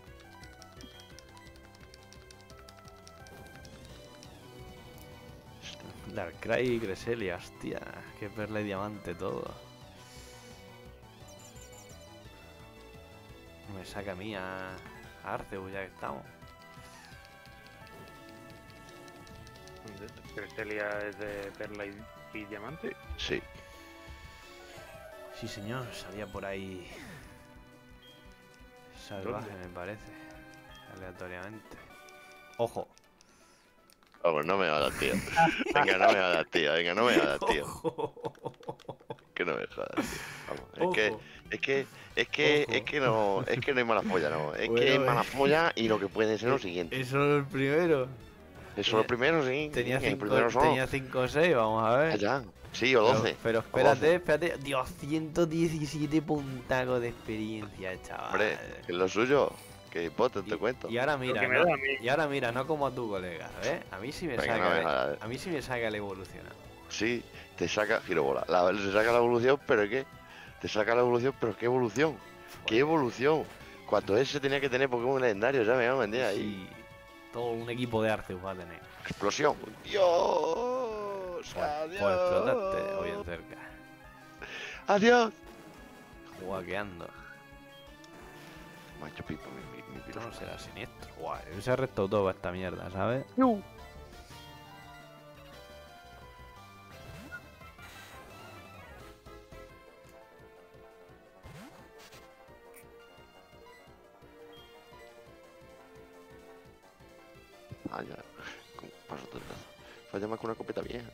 Speaker 2: Darkrai y Cresselia, hostia, qué perla y diamante todo. Me saca a mí a, a Arceus ya que estamos.
Speaker 3: Cresselia es de perla y, y diamante.
Speaker 1: Sí.
Speaker 2: Sí, señor, salía por ahí. Salvaje,
Speaker 3: ¿Dónde?
Speaker 2: me parece. Aleatoriamente. Ojo.
Speaker 1: Vamos, no me jodas, tío. Venga, no me jodas, tío. Venga, no me jodas, tío.
Speaker 2: Ojo.
Speaker 1: Que no me jodas, tío. Vamos, es que,
Speaker 2: Ojo.
Speaker 1: es que, es que,
Speaker 2: Ojo.
Speaker 1: es que no, es que no hay mala polla, no. Es que
Speaker 2: Bueno,
Speaker 1: es mala
Speaker 2: eh.
Speaker 1: polla y lo que puede ser lo
Speaker 2: Eh,
Speaker 1: siguiente.
Speaker 2: Eso es el primero.
Speaker 1: Eso es lo primero, sí.
Speaker 2: Tenía
Speaker 1: sí, el
Speaker 2: cinco,
Speaker 1: primero son.
Speaker 2: tenía cinco o seis, vamos a ver.
Speaker 1: Allá. Sí, o
Speaker 2: Pero,
Speaker 1: doce.
Speaker 2: pero
Speaker 1: o
Speaker 2: espérate,
Speaker 1: doce.
Speaker 2: espérate. Dios, ciento diecisiete puntacos de experiencia, chaval.
Speaker 1: Hombre, que es lo suyo. Que importa, te
Speaker 2: Y,
Speaker 1: cuento.
Speaker 2: y ahora
Speaker 3: Lo
Speaker 2: mira,
Speaker 3: que me
Speaker 2: no,
Speaker 3: da a mí.
Speaker 2: y ahora mira, no como a tu colega, ¿ves? A mí sí me
Speaker 1: Venga,
Speaker 2: saca,
Speaker 1: no me
Speaker 2: el-
Speaker 1: jodas.
Speaker 2: a mí sí me saca el evolucionado.
Speaker 1: Sí, te saca girobola. La, te saca la evolución, pero ¿qué? Te saca la evolución, pero ¿qué evolución? ¿Qué
Speaker 2: Joder.
Speaker 1: evolución? Cuando ese tenía que tener Pokémon legendario, ya me va a vender ahí.
Speaker 2: Sí, todo un equipo de Arceus va a tener.
Speaker 1: Explosión. Dios.
Speaker 2: Pues,
Speaker 1: Adiós.
Speaker 2: pues explotaste o bien cerca.
Speaker 1: Adiós.
Speaker 2: Jugaqueando.
Speaker 1: Macho pipa, mi, mi, mi
Speaker 2: Esto no
Speaker 1: piloso.
Speaker 2: será siniestro. Guay, se ha restado todo para esta mierda, ¿sabes?
Speaker 1: Ah, ya. Con paso tontazo. Falla más que una copeta vieja.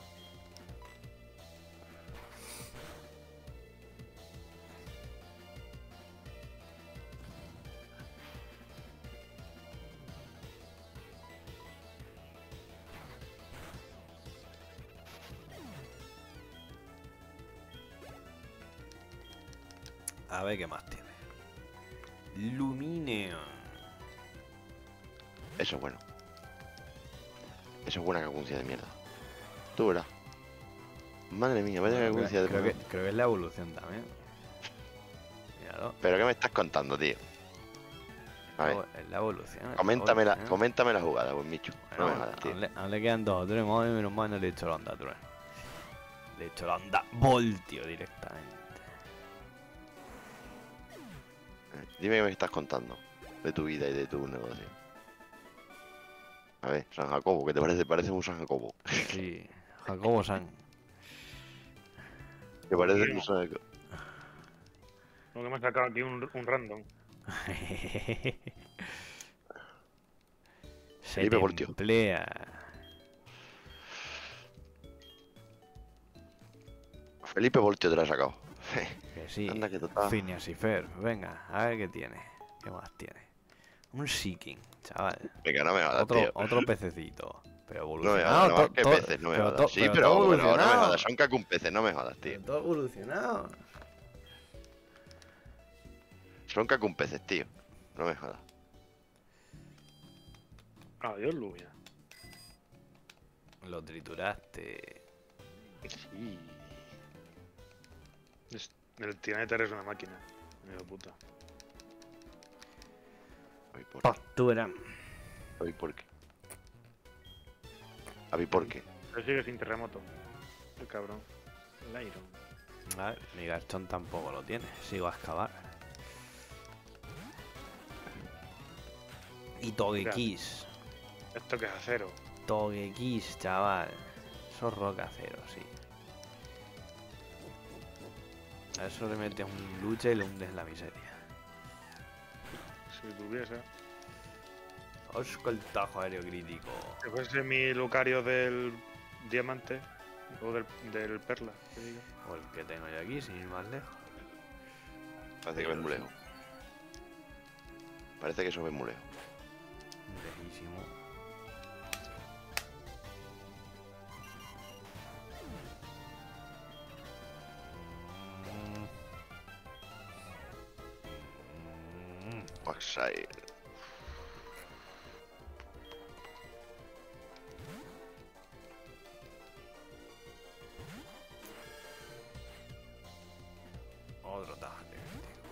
Speaker 2: A ver qué más tiene. Lumineon.
Speaker 1: Eso es bueno. Eso es buena cacuncia de mierda. Tú verás. Madre mía, vaya
Speaker 2: Bueno,
Speaker 1: cacuncia
Speaker 2: creo,
Speaker 1: de
Speaker 2: creo que,
Speaker 1: Pokémon.
Speaker 2: creo que es la evolución también. Míralo.
Speaker 1: ¿Pero qué me estás contando, tío? A ver,
Speaker 2: Es la evolución. es la
Speaker 1: coméntame la,
Speaker 2: evolución.
Speaker 1: coméntame la jugada, buen Michu. No me
Speaker 2: Bueno,
Speaker 1: jodas, tío.
Speaker 2: aún le, aún le quedan dos o tres más y menos mal no le he hecho la onda trueno. Le he hecho la onda voltio directamente.
Speaker 1: Dime qué me estás contando de tu vida y de tu negocio. A ver, San Jacobo, ¿qué te parece? Parece un San Jacobo.
Speaker 2: Sí, Jacobo San.
Speaker 1: ¿Te parece
Speaker 3: Bueno.
Speaker 1: un San Jacobo?
Speaker 3: Lo que me ha sacado aquí un, un random.
Speaker 2: Se
Speaker 1: Felipe Voltio.
Speaker 2: emplea.
Speaker 1: Felipe Voltio te lo ha sacado.
Speaker 2: Que sí.
Speaker 1: Anda que total.
Speaker 2: Phineas y Ferb. Venga, a ver qué tiene. ¿Qué más tiene? Un Seeking, chaval.
Speaker 1: Venga, no me jodas,
Speaker 2: Otro,
Speaker 1: tío.
Speaker 2: otro pececito. Pero
Speaker 1: No me
Speaker 2: evolucionado.
Speaker 1: jodas, no,
Speaker 2: to-
Speaker 1: que
Speaker 2: to-
Speaker 1: peces, no me
Speaker 2: pero
Speaker 1: jodas.
Speaker 2: to-
Speaker 1: Sí,
Speaker 2: pero
Speaker 1: pero,
Speaker 2: todo
Speaker 1: pero no me
Speaker 2: evolucionado.
Speaker 1: jodas, son cacun peces, no me jodas, tío.
Speaker 2: Pero todo evolucionado.
Speaker 1: Son cacun peces, tío. No me jodas.
Speaker 3: Adiós, Luvia.
Speaker 2: Lo trituraste.
Speaker 3: Sí. Es- el Tiranetar es una máquina. Hijo de puta.
Speaker 1: Ay, por,
Speaker 2: Postura.
Speaker 1: ay, ¿por qué? A mí, ¿por qué?
Speaker 3: Pero sigue sin terremoto. El cabrón. El Iron.
Speaker 2: A ver, mi Garchomp tampoco lo tiene. Sigo a excavar. Y Togekiss.
Speaker 3: Esto que es acero.
Speaker 2: Togekiss, chaval. Eso es roca acero, sí. A eso le metes un lucha y le hundes en la miseria.
Speaker 3: Si tuviese.
Speaker 2: Osco el tajo aéreo crítico.
Speaker 3: Si fuese mi Lucario del diamante. O del, del perla, que diga.
Speaker 2: O el que tengo yo aquí, sin ir más lejos.
Speaker 1: Parece que ves muy lejos. Parece que eso ves muy lejos.
Speaker 2: Lejísimo. Mm.
Speaker 1: Quagsire.
Speaker 2: Otro tajo aéreo crítico.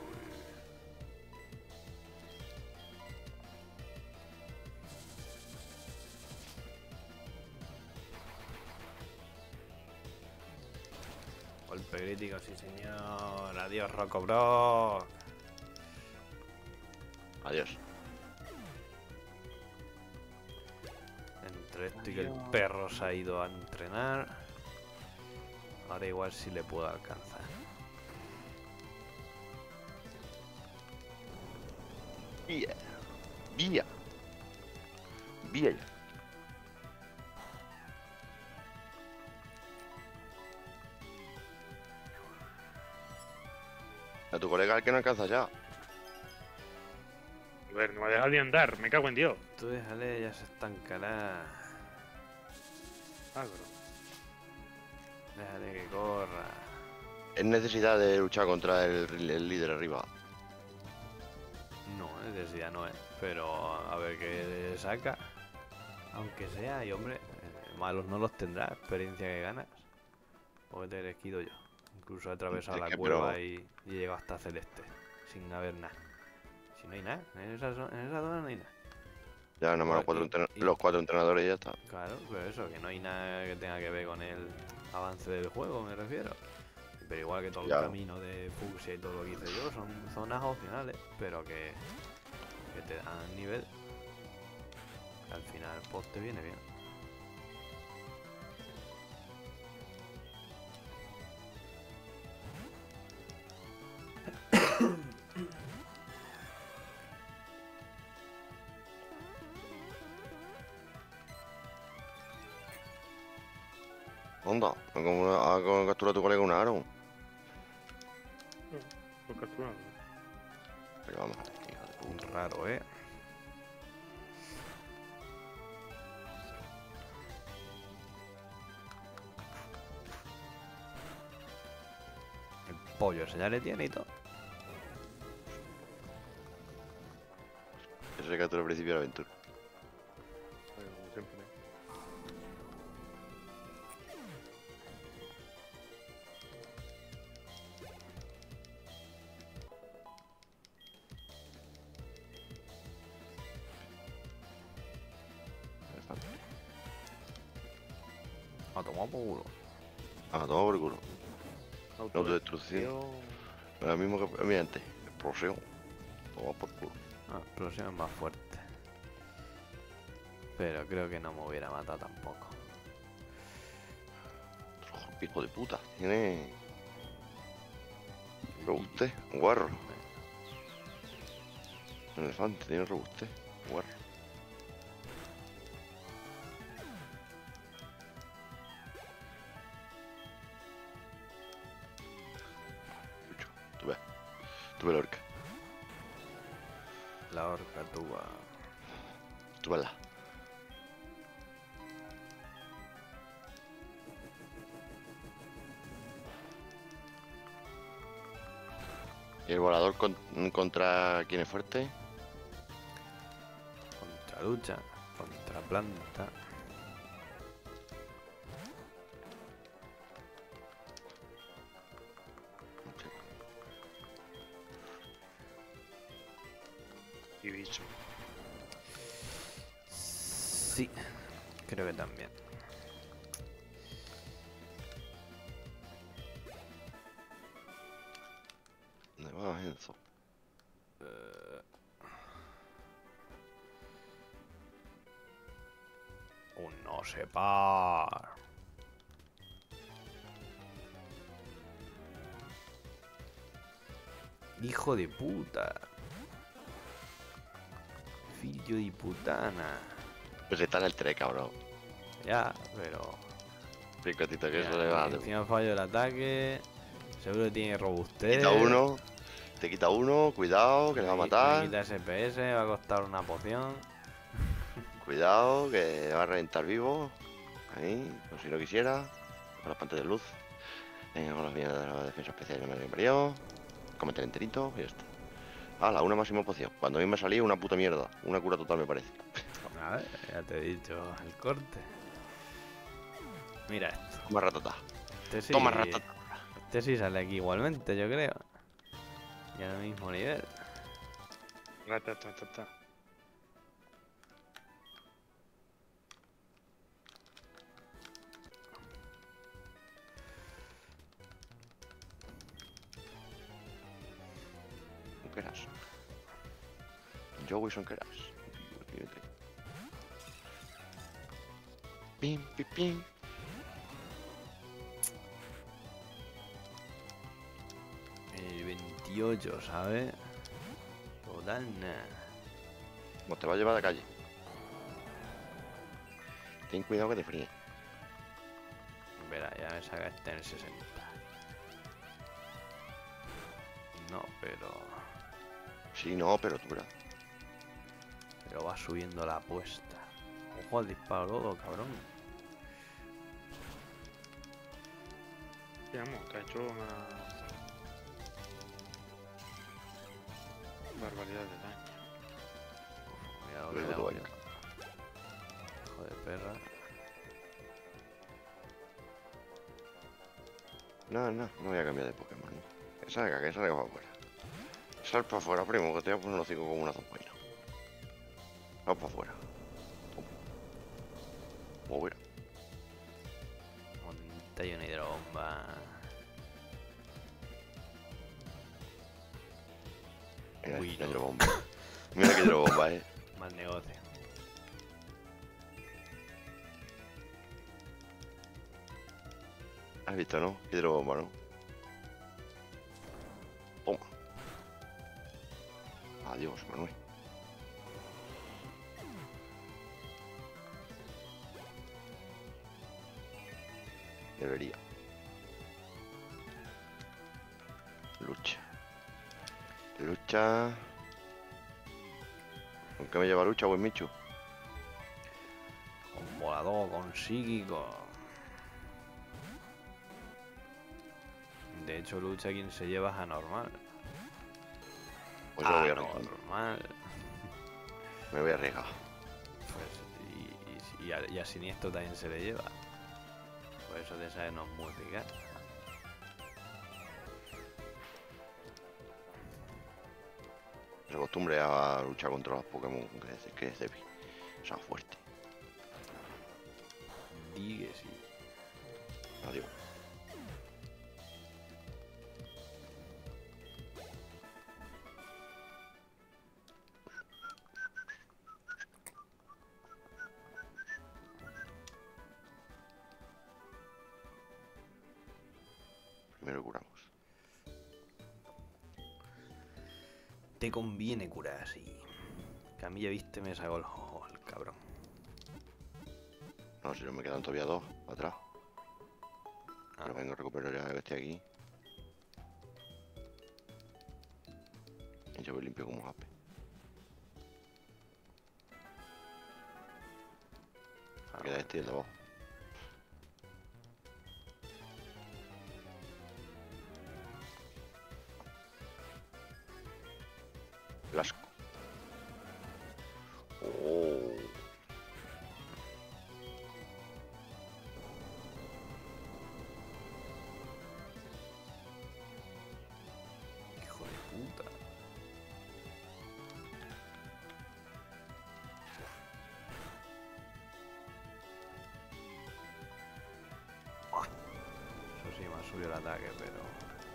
Speaker 2: Golpe crítico, sí señor. Adiós, Rocco Bro.
Speaker 1: Adiós.
Speaker 2: Entre esto y que el perro se ha ido a entrenar. Ahora igual sí le puedo alcanzar.
Speaker 1: Vía. Vía. Vía ya. A tu colega al que no alcanza ya.
Speaker 3: A ver, no me ha dejado de andar, me cago en Dios.
Speaker 2: Tú déjale, ya se estancará.
Speaker 3: Ah, bro.
Speaker 2: Déjale que corra.
Speaker 1: Es necesidad de luchar contra el, el líder arriba.
Speaker 2: No, necesidad no es. Pero a ver qué saca. Aunque sea, y hombre, eh, malos no los tendrá. Experiencia que ganas. Porque te he elegido yo. Incluso he atravesado
Speaker 1: Es
Speaker 2: la
Speaker 1: que,
Speaker 2: cueva
Speaker 1: pero-
Speaker 2: y, y he llegado hasta Celeste. Sin haber nada. Si no hay nada, en esa, zo- en esa zona no hay nada.
Speaker 1: Ya nada más los cuatro,
Speaker 2: Y-
Speaker 1: entrena-
Speaker 2: y-
Speaker 1: los cuatro entrenadores y ya está.
Speaker 2: Claro, pero eso, que no hay nada que tenga que ver con el avance del juego, me refiero. Pero igual que todo
Speaker 1: Ya.
Speaker 2: el camino de Fucsia y todo lo que hice yo, son zonas opcionales, pero que, que te dan nivel. Al final, pues te viene bien.
Speaker 1: Onda, hago captura a tu colega un aro.
Speaker 3: Pues capturado.
Speaker 1: Pero vamos, hijo de puta.
Speaker 2: Raro, ¿eh? El pollo ese ya le tiene y todo.
Speaker 1: Eso se captura al principio de la aventura.
Speaker 3: Bueno, como siempre.
Speaker 2: A tomar por culo.
Speaker 1: Ah, toma por culo. Autodestrucción. Lo mismo que mi antes. Explosión. Toma por culo.
Speaker 2: Ah, explosión es más fuerte. Pero creo que no me hubiera matado tampoco.
Speaker 1: Hijo de puta. Tiene. Robuste. Guarro. Un elefante tiene robuste. Guarro. Chucho, tú ves. Tú ves la orca.
Speaker 2: La horca tuba.
Speaker 1: Tú vesla. ¿Y el volador con- contra quién es fuerte?
Speaker 2: Contra lucha. Contra planta.
Speaker 3: Y bicho.
Speaker 2: Sí, creo que también.
Speaker 1: ¿Dónde vas, Enzo?
Speaker 2: Un no separ. Hijo de puta. Fillo de putana.
Speaker 1: Pues está en el tres, cabrón.
Speaker 2: Ya, pero.
Speaker 1: Fíjate que eso
Speaker 2: mira,
Speaker 1: le va a
Speaker 2: y encima fallo el ataque. Seguro que tiene
Speaker 1: Te
Speaker 2: robustez.
Speaker 1: quita uno. Te quita uno. Cuidado, que le va a
Speaker 2: me qui-
Speaker 1: matar.
Speaker 2: Me quita S P S, me va a costar una poción.
Speaker 1: Cuidado, que va a reventar vivo. Ahí, por si no quisiera. Con las pantallas de luz. Venga, con las mierdas de la defensa especial de Mario Mario. Cometer enterito y ya está. Hala, una máxima poción. Cuando a mí me ha salido una puta mierda. Una cura total me parece.
Speaker 2: A ver, ya te he dicho el corte. Mira esto.
Speaker 1: Toma ratata.
Speaker 2: Este sí,
Speaker 1: Toma ratata.
Speaker 2: este sí sale aquí igualmente, yo creo. Y al mismo nivel.
Speaker 3: Ratatatata.
Speaker 1: ¿Qué eras? Yo Wilson Keras. Pim, pim, pim.
Speaker 2: El veintiocho, ¿sabes? Total, nada.
Speaker 1: Como te va a llevar a la calle. Ten cuidado que te fríe.
Speaker 2: Verá, ya me saca este en el sesenta. No, pero...
Speaker 1: Sí, no, pero dura.
Speaker 2: Pero va subiendo la apuesta. Ojo al disparo lodo, cabrón.
Speaker 3: Digamos que ha hecho una barbaridad de daño.
Speaker 2: Cuidado que
Speaker 1: Luego
Speaker 2: le
Speaker 1: lo
Speaker 2: hago
Speaker 1: vaya.
Speaker 2: yo. Hijo de perra.
Speaker 1: No, no, no voy a cambiar de Pokémon. Que salga, que salga para afuera. Sal para afuera, primo, que te voy a poner los hocico como una zampaina. Sal para afuera. Toma. Oh, mira.
Speaker 2: Monta y una hidrobomba.
Speaker 1: Mira,
Speaker 2: Uy,
Speaker 1: la
Speaker 2: no.
Speaker 1: hidrobomba. Mira que hidrobomba, eh.
Speaker 2: Mal negocio.
Speaker 1: Has visto, ¿no? Hidrobomba, ¿no? Toma. Adiós, Manuel. Debería. Lucha. Lucha. ¿Con qué me lleva lucha, buen Michu?
Speaker 2: Con volador, con psíquico. De hecho, lucha quien se lleva es anormal.
Speaker 1: Pues yo me voy a arriesgar.
Speaker 2: Anormal.
Speaker 1: Me voy a arriesgar.
Speaker 2: Pues, y, y, y, a, y a Siniestro también se le lleva. Por eso te sabes no musicar.
Speaker 1: Se acostumbre a luchar contra los Pokémon que es, que es débil. O sea, fuerte.
Speaker 2: Di que sí.
Speaker 1: Adiós. Primero curamos.
Speaker 2: Te conviene curar así. Que a mí ya viste me sacó el ojo, el cabrón.
Speaker 1: No, si no me quedan todavía dos atrás.
Speaker 2: Ah.
Speaker 1: Pero vengo a recuperar ya que estoy aquí. Y yo voy limpio como un ape.
Speaker 2: Ah,
Speaker 1: Me queda este y el de abajo. Blasco. Oh.
Speaker 2: hijo de puta. Eso sí, me ha subido el ataque, pero...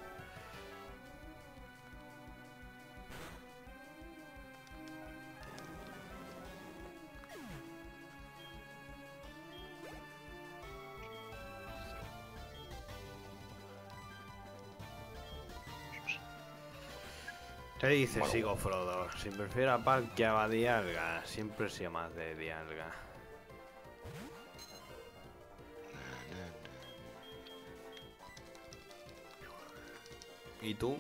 Speaker 2: ¿Qué dices,
Speaker 1: Bueno.
Speaker 2: Sigo Frodo? Si prefiero a Park que a Dialga, siempre he sido más de Dialga. ¿Y tú?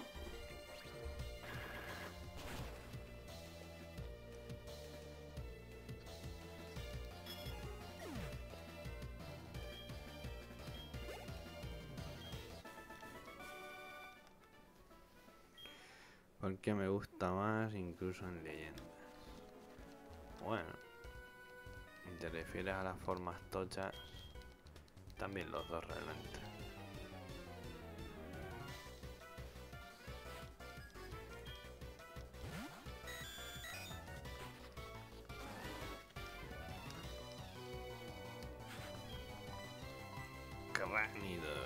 Speaker 2: Porque me gusta más incluso en leyendas. Bueno, si te refieres a las formas tochas, también los dos realmente. Cránidos.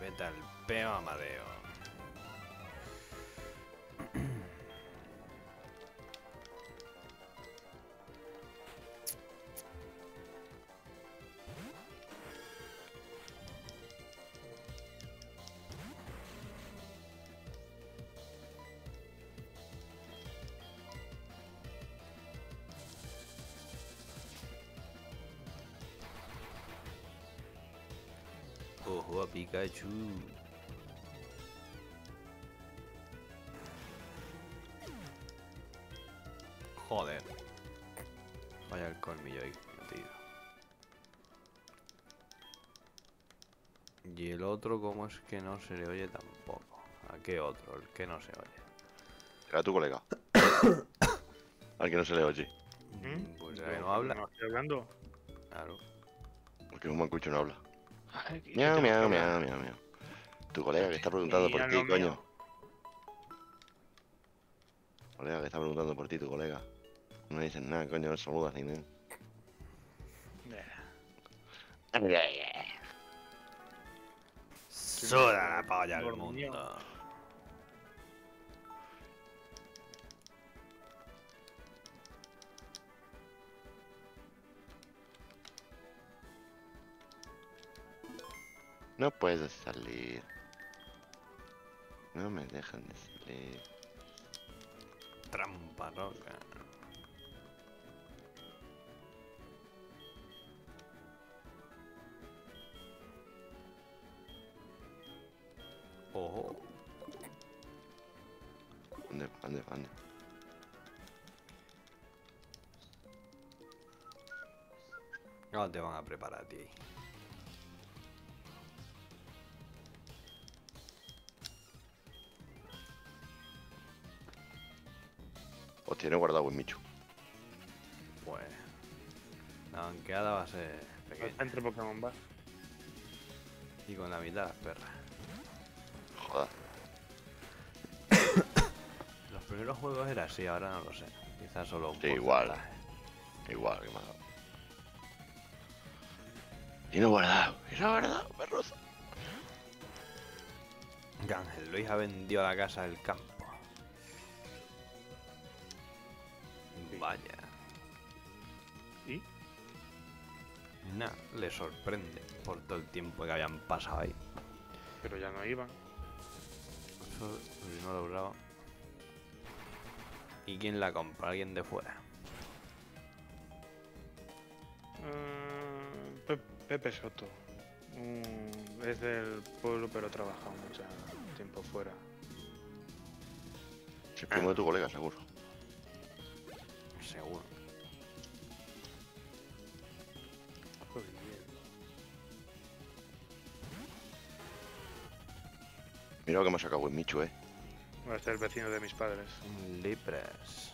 Speaker 2: Vete al peo, Amadeo. Ojo a Pikachu. Joder. Vaya el colmillo ahí metido. Y el otro, ¿cómo es que no se le oye tampoco? ¿A qué otro? El que no se oye.
Speaker 1: Era tu colega. Al que no se le oye.
Speaker 3: ¿Mm?
Speaker 2: Pues ya
Speaker 3: Yo
Speaker 2: que no habla.
Speaker 3: No estoy hablando.
Speaker 2: Claro.
Speaker 1: Porque un mancucho no habla.
Speaker 3: Ay, ¿qué
Speaker 1: Miau,
Speaker 3: tengo que
Speaker 1: miau,
Speaker 3: hablar?
Speaker 1: miau, miau, miau. Tu colega que está preguntando
Speaker 3: Y
Speaker 1: por
Speaker 3: a
Speaker 1: ti,
Speaker 3: lo
Speaker 1: coño.
Speaker 3: mío.
Speaker 1: Colega que está preguntando por ti, tu colega. No dices nada, coño, no saludas ni nada.
Speaker 2: Suda la polla al
Speaker 3: Dormido.
Speaker 2: mundo.
Speaker 1: No puedes salir. No me dejan de salir.
Speaker 2: Trampa roca. Ojo.
Speaker 1: ¿Dónde, dónde, dónde?
Speaker 2: No te van a preparar a ti.
Speaker 1: Os tiene guardado en Michu.
Speaker 2: Pues la banqueada va a ser pequeña.
Speaker 3: Entre Pokémon va.
Speaker 2: Y con la mitad las perras.
Speaker 1: Joder.
Speaker 2: Los primeros juegos era así, ahora no lo sé. Quizás solo un
Speaker 1: Sí, igual.
Speaker 2: porcentaje.
Speaker 1: Igual que más. Tiene guardado. Tiene guardado, perroso.
Speaker 2: Que Ángel Luis ha vendido la casa del campo. Vaya.
Speaker 3: ¿Y?
Speaker 2: Nah, le sorprende por todo el tiempo que habían pasado ahí.
Speaker 3: Pero ya no iban.
Speaker 2: Eso no lo bravo. ¿Y quién la compra? ¿Alguien de fuera?
Speaker 3: Mm, Pe- Pepe Soto. Mm, es del pueblo, pero ha trabajado mucho tiempo fuera.
Speaker 1: Si es primo de tu colega, seguro.
Speaker 2: Seguro.
Speaker 1: Mira lo que me ha sacado en Michu, eh.
Speaker 3: Va a ser el vecino de mis padres.
Speaker 2: Libres.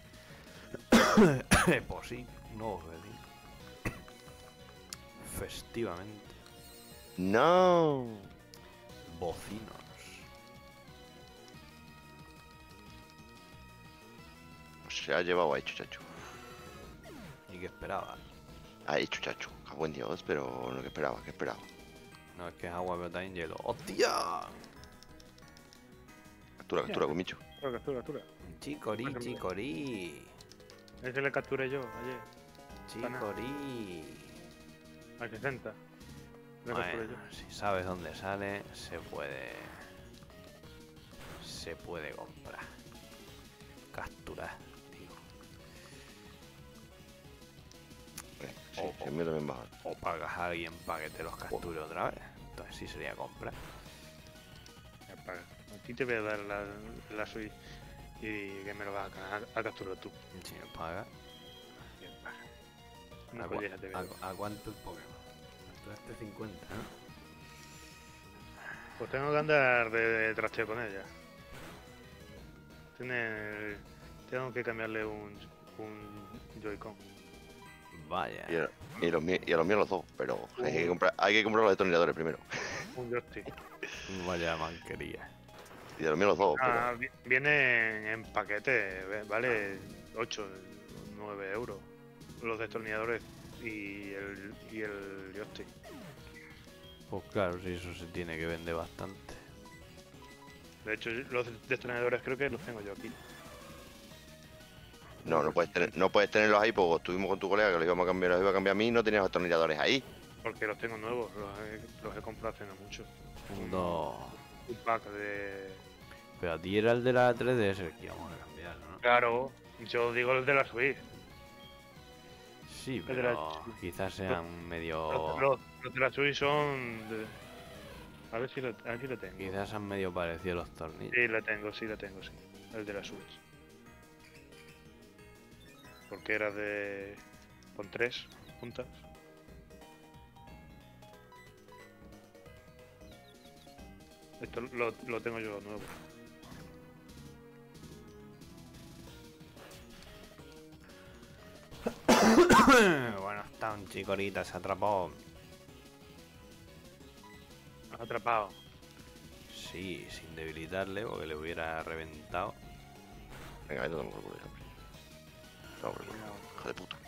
Speaker 2: Pues sí, no vecino. Festivamente.
Speaker 1: No.
Speaker 2: Bocinos.
Speaker 1: Se ha llevado a hecho chacho.
Speaker 2: ¿Y qué esperaba?
Speaker 1: Ha hecho chacho. A buen Dios, pero lo que esperaba, que esperaba.
Speaker 2: No es que es agua, pero también hielo. ¡Hostia!
Speaker 1: Captura, captura con Michu.
Speaker 3: Captura, captura, captura.
Speaker 2: Chicorí,
Speaker 3: Por ejemplo.
Speaker 2: chicorí.
Speaker 3: Ese le capturé yo ayer.
Speaker 2: Chicorí.
Speaker 3: Al sesenta. Le capturé
Speaker 2: Bueno,
Speaker 3: yo.
Speaker 2: si sabes dónde sale, se puede. Se puede comprar. Capturar, digo.
Speaker 1: Eh, sí,
Speaker 2: Oh,
Speaker 1: sí, el mío también va.
Speaker 2: O pagas a alguien para que te los capture otra vez. Entonces sí sería comprar.
Speaker 3: Ya paga. A ti te voy a dar la, la Switch y que me lo vas a, a, a capturar tú.
Speaker 2: Si me pagas.
Speaker 3: Bien, paga. Una
Speaker 2: ¿A, cua-
Speaker 3: colleja te voy a dar.
Speaker 2: a- a cuánto el Pokémon? Capturaste cincuenta, ¿no?
Speaker 3: Pues tengo que andar de, de trasteo con ella. Tiene, tengo que cambiarle un, un Joy-Con.
Speaker 2: Vaya.
Speaker 1: Y, a- y los míos, y a los míos los dos, pero hay que comprar, hay que comprar los destornilladores primero.
Speaker 3: Un joystick.
Speaker 2: Vaya manquería.
Speaker 1: Y a los míos los dos,
Speaker 3: Ah, vi- viene en paquete, ve- vale ocho, nueve euros. Los destornilladores y el, y el joystick.
Speaker 2: Pues claro, sí, eso se tiene que vender bastante.
Speaker 3: De hecho, los destornilladores creo que los tengo yo aquí.
Speaker 1: No, no puedes, tener, no puedes tenerlos ahí, porque estuvimos con tu colega que los íbamos a cambiar, los iba a cambiar a mí y no tenías atornilladores ahí.
Speaker 3: Porque los tengo nuevos, los he, los he comprado hace no mucho.
Speaker 2: Un dos.
Speaker 3: Un pack de...
Speaker 2: Pero a ti era el de la tres D S el que íbamos a cambiar, ¿no?
Speaker 3: Claro, yo digo el de la Switch.
Speaker 2: Sí,
Speaker 3: El de la-
Speaker 2: pero quizás sean medio...
Speaker 3: Los, los- los de la Switch son... de- A ver si lo, a ver si lo tengo.
Speaker 2: Quizás han medio parecido los tornillos.
Speaker 3: Sí, lo tengo, sí, lo tengo, sí. El de la Switch. Porque era de... con tres puntas. Esto lo, lo tengo yo nuevo.
Speaker 2: Bueno, está un chico ahorita, se atrapó.
Speaker 3: Has atrapado.
Speaker 2: Sí, sin debilitarle, porque le hubiera reventado.
Speaker 1: Venga, ahí te damos por culo, hombre. No, por culo, hijo de puta.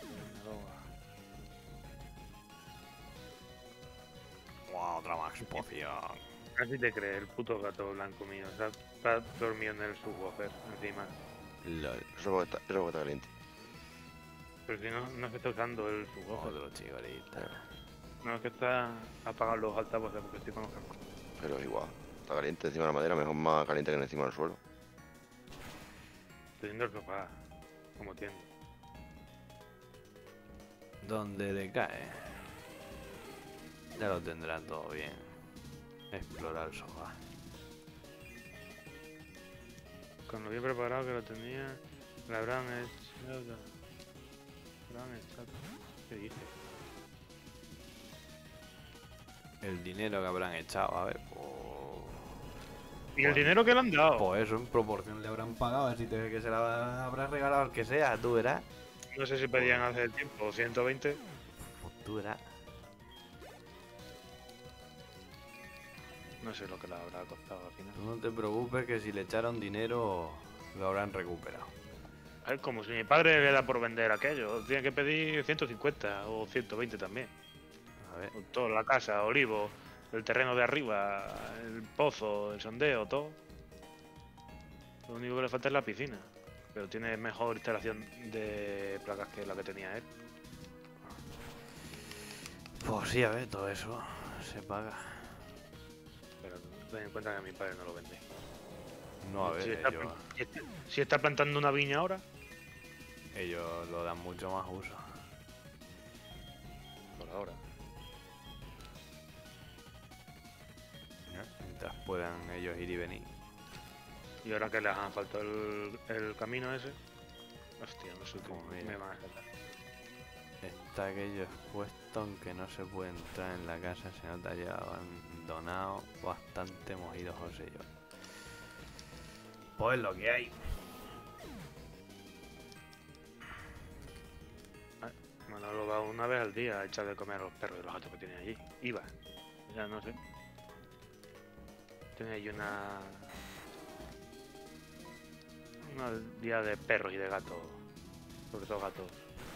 Speaker 2: Wow, otra más poción.
Speaker 3: Casi te crees, el puto gato blanco mío. Está, está dormido en el subwoofer encima.
Speaker 2: LOL.
Speaker 1: Eso porque está, eso porque está caliente.
Speaker 3: Pero si no, no se está usando el subwoofer.
Speaker 2: Otro chico ahorita.
Speaker 3: No, es que está apagado los altavoces porque estoy con los cascos.
Speaker 1: Pero es igual. Está caliente encima de la madera, mejor más caliente que encima del suelo.
Speaker 3: Estoy viendo el sofá, como tiende.
Speaker 2: Donde le cae. Ya lo tendrá todo bien. Explorar el sofá.
Speaker 3: Con lo bien preparado que lo tenía, le habrán echado. Le habrán echado. ¿Qué dice?
Speaker 2: El dinero que habrán echado, a ver, pues...
Speaker 3: ¿Y el
Speaker 2: Bueno.
Speaker 3: dinero que le han dado?
Speaker 2: Pues eso, en proporción le habrán pagado, a ver si te ve que se la habrá regalado al que sea, tú verás.
Speaker 3: No sé si pedían hace tiempo, ciento veinte.
Speaker 2: Pues tú verás.
Speaker 3: No sé lo que le habrá costado al final.
Speaker 2: Tú no te preocupes que si le echaron dinero, lo habrán recuperado.
Speaker 3: A ver, como si mi padre le da por vender aquello, tiene que pedir ciento cincuenta o ciento veinte también.
Speaker 2: A ver,
Speaker 3: Toda la casa, olivo, el terreno de arriba, el pozo, el sondeo, todo. Lo único que le falta es la piscina. Pero tiene mejor instalación de placas que la que tenía él.
Speaker 2: pues sí, a ver, todo eso se paga.
Speaker 3: Pero ten en cuenta que mi padre no lo vende.
Speaker 2: No, a ver,
Speaker 3: si, está,
Speaker 2: ellos,
Speaker 3: plan- si está- si está plantando una viña ahora,
Speaker 2: ellos lo dan mucho más uso.
Speaker 3: por ahora.
Speaker 2: ¿No? Mientras puedan ellos ir y venir.
Speaker 3: Y ahora que les han faltado el, el camino ese. Hostia, no sé cómo
Speaker 2: Pues
Speaker 3: me
Speaker 2: mira.
Speaker 3: van a sacar.
Speaker 2: Está aquello expuesto, aunque no se puede entrar en la casa, se nota ya abandonado, bastante mojido José y yo. Pues lo que hay.
Speaker 3: Manolo va una vez al día a echar de comer a los perros y los gatos que tiene allí. Iba. Ya no sé. Tiene allí una... Una día de perros y de gatos. Sobre todo gatos.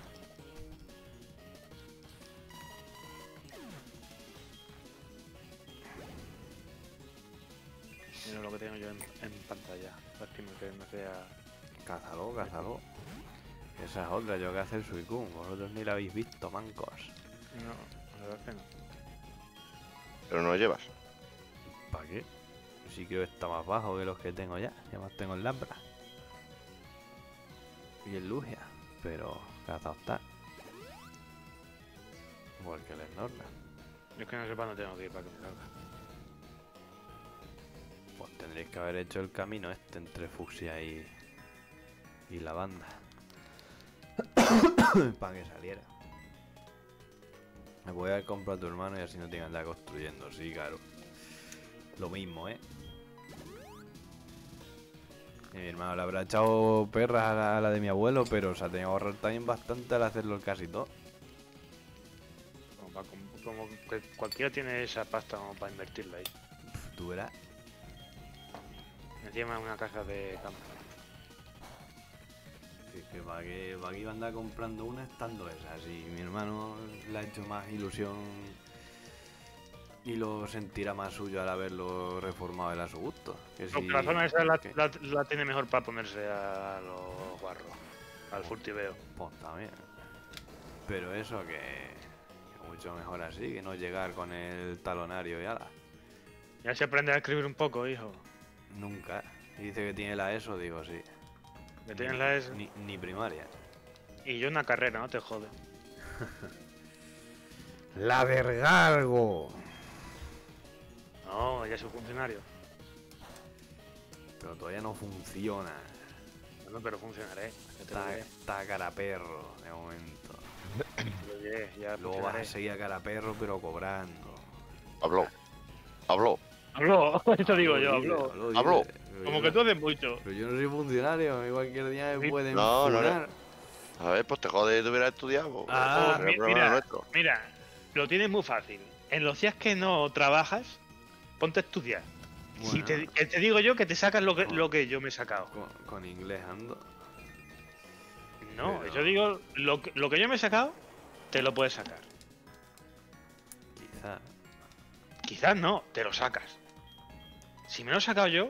Speaker 3: Mira lo que tengo yo en, en pantalla. Lástima que no sea...
Speaker 2: Cázalo, cázalo. Esa es otra, yo que hacer el Suicune. Vosotros ni la habéis visto, mancos.
Speaker 3: No, la verdad es que no.
Speaker 1: Pero no lo llevas.
Speaker 2: ¿Para qué? Sí que está más bajo que los que tengo ya. Ya más tengo el Lambra. Y el Lugia. Pero cazado está. Porque el Snorlax.
Speaker 3: Yo es que no sé para dónde tengo que ir para que me salga.
Speaker 2: Pues tendréis que haber hecho el camino este entre Fucsia y, y la banda. Para que saliera. Me voy a comprar a tu hermano y así no tengo que andar construyendo. Sí, claro. Lo mismo, ¿eh? Y mi hermano le habrá echado perras a la, a la de mi abuelo, pero se ha tenido que ahorrar también bastante al hacerlo casi todo.
Speaker 3: Como, para- como- como que cualquiera tiene esa pasta como para invertirla ahí.
Speaker 2: Pff, tú verás.
Speaker 3: Encima es una casa de campo.
Speaker 2: Sí, que para que, para que iba a andar comprando una estando esa. Si mi hermano le ha hecho más ilusión Y lo sentirá más suyo al haberlo reformado él a su gusto. Que
Speaker 3: Aunque
Speaker 2: si-
Speaker 3: la zona esa la,
Speaker 2: que-
Speaker 3: la- la tiene mejor para ponerse a los guarros, al furtiveo.
Speaker 2: Pues también. Pero eso que, que mucho mejor así, que no llegar con el talonario y ala.
Speaker 3: Ya se aprende a escribir un poco, hijo.
Speaker 2: Nunca. Y dice que tiene la ESO, digo sí.
Speaker 3: Que tienes la S.
Speaker 2: Ni, ni primaria.
Speaker 3: Y yo una carrera, no te jode.
Speaker 2: La Vergalgo.
Speaker 3: No, ya soy funcionario.
Speaker 2: Pero todavía no funciona.
Speaker 3: Bueno, pero funcionaré. que te lo
Speaker 2: Está,
Speaker 3: diré.
Speaker 2: está a cara perro de momento.
Speaker 3: Te lo diré, ya
Speaker 2: Luego vas a
Speaker 3: funcionaré.
Speaker 2: seguir a cara perro, pero cobrando.
Speaker 1: Habló. Habló.
Speaker 3: Habló, eso digo yo,
Speaker 2: dice,
Speaker 3: habló.
Speaker 2: dice,
Speaker 1: Habló.
Speaker 2: pero
Speaker 3: Como
Speaker 2: yo
Speaker 3: que
Speaker 2: no-
Speaker 3: tú haces mucho.
Speaker 2: Pero yo no soy funcionario, a mí cualquier día me
Speaker 3: Sí.
Speaker 2: pueden
Speaker 1: No, no,
Speaker 2: funar.
Speaker 1: A ver, pues te jode de hubiera estudiado.
Speaker 2: Ah,
Speaker 1: Pues,
Speaker 3: mi-
Speaker 1: el problema no es
Speaker 3: mira,
Speaker 1: nuestro.
Speaker 3: mira, lo tienes muy fácil. En los días que no trabajas, ponte a estudiar. Si
Speaker 2: Bueno.
Speaker 3: te, que te digo yo que te sacas lo que,
Speaker 2: Oh.
Speaker 3: lo que yo me he sacado.
Speaker 2: Con, con inglés ando.
Speaker 3: No,
Speaker 2: Pero-
Speaker 3: yo digo, lo que, lo que yo me he sacado, te lo puedes sacar.
Speaker 2: Quizá.
Speaker 3: Quizás no, te lo sacas. Si me lo he sacado yo,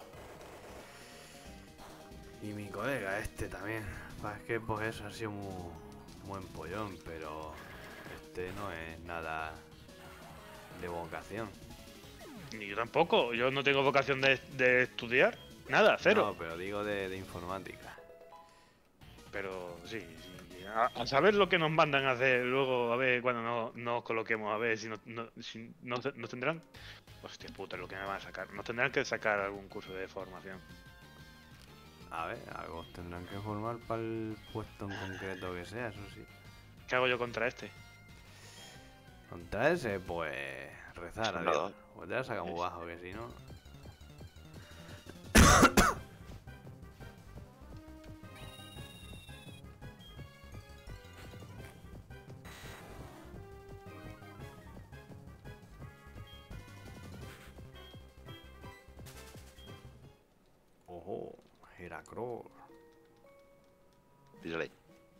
Speaker 2: Y mi colega este también. Pa, Es que pues eso ha sido muy buen pollón, pero este no es nada de vocación.
Speaker 3: ni yo tampoco. Yo no tengo vocación de, de estudiar. Nada, cero.
Speaker 2: No, pero digo de, de informática.
Speaker 3: Pero sí, sí. A, a saber lo que nos mandan a hacer luego, a ver cuando no- nos coloquemos, a ver si, no, no- si nos, nos tendrán. Hostia puta, lo que me van a sacar. Nos tendrán que sacar algún curso de formación.
Speaker 2: A ver, algo tendrán que formar para el puesto en concreto que sea, eso sí.
Speaker 3: ¿Qué hago yo contra este?
Speaker 2: Contra ese, pues rezar a
Speaker 1: Nada.
Speaker 2: Dios. Pues te la saca muy bajo, que si no. Ojo, Heracross.
Speaker 1: Dísele.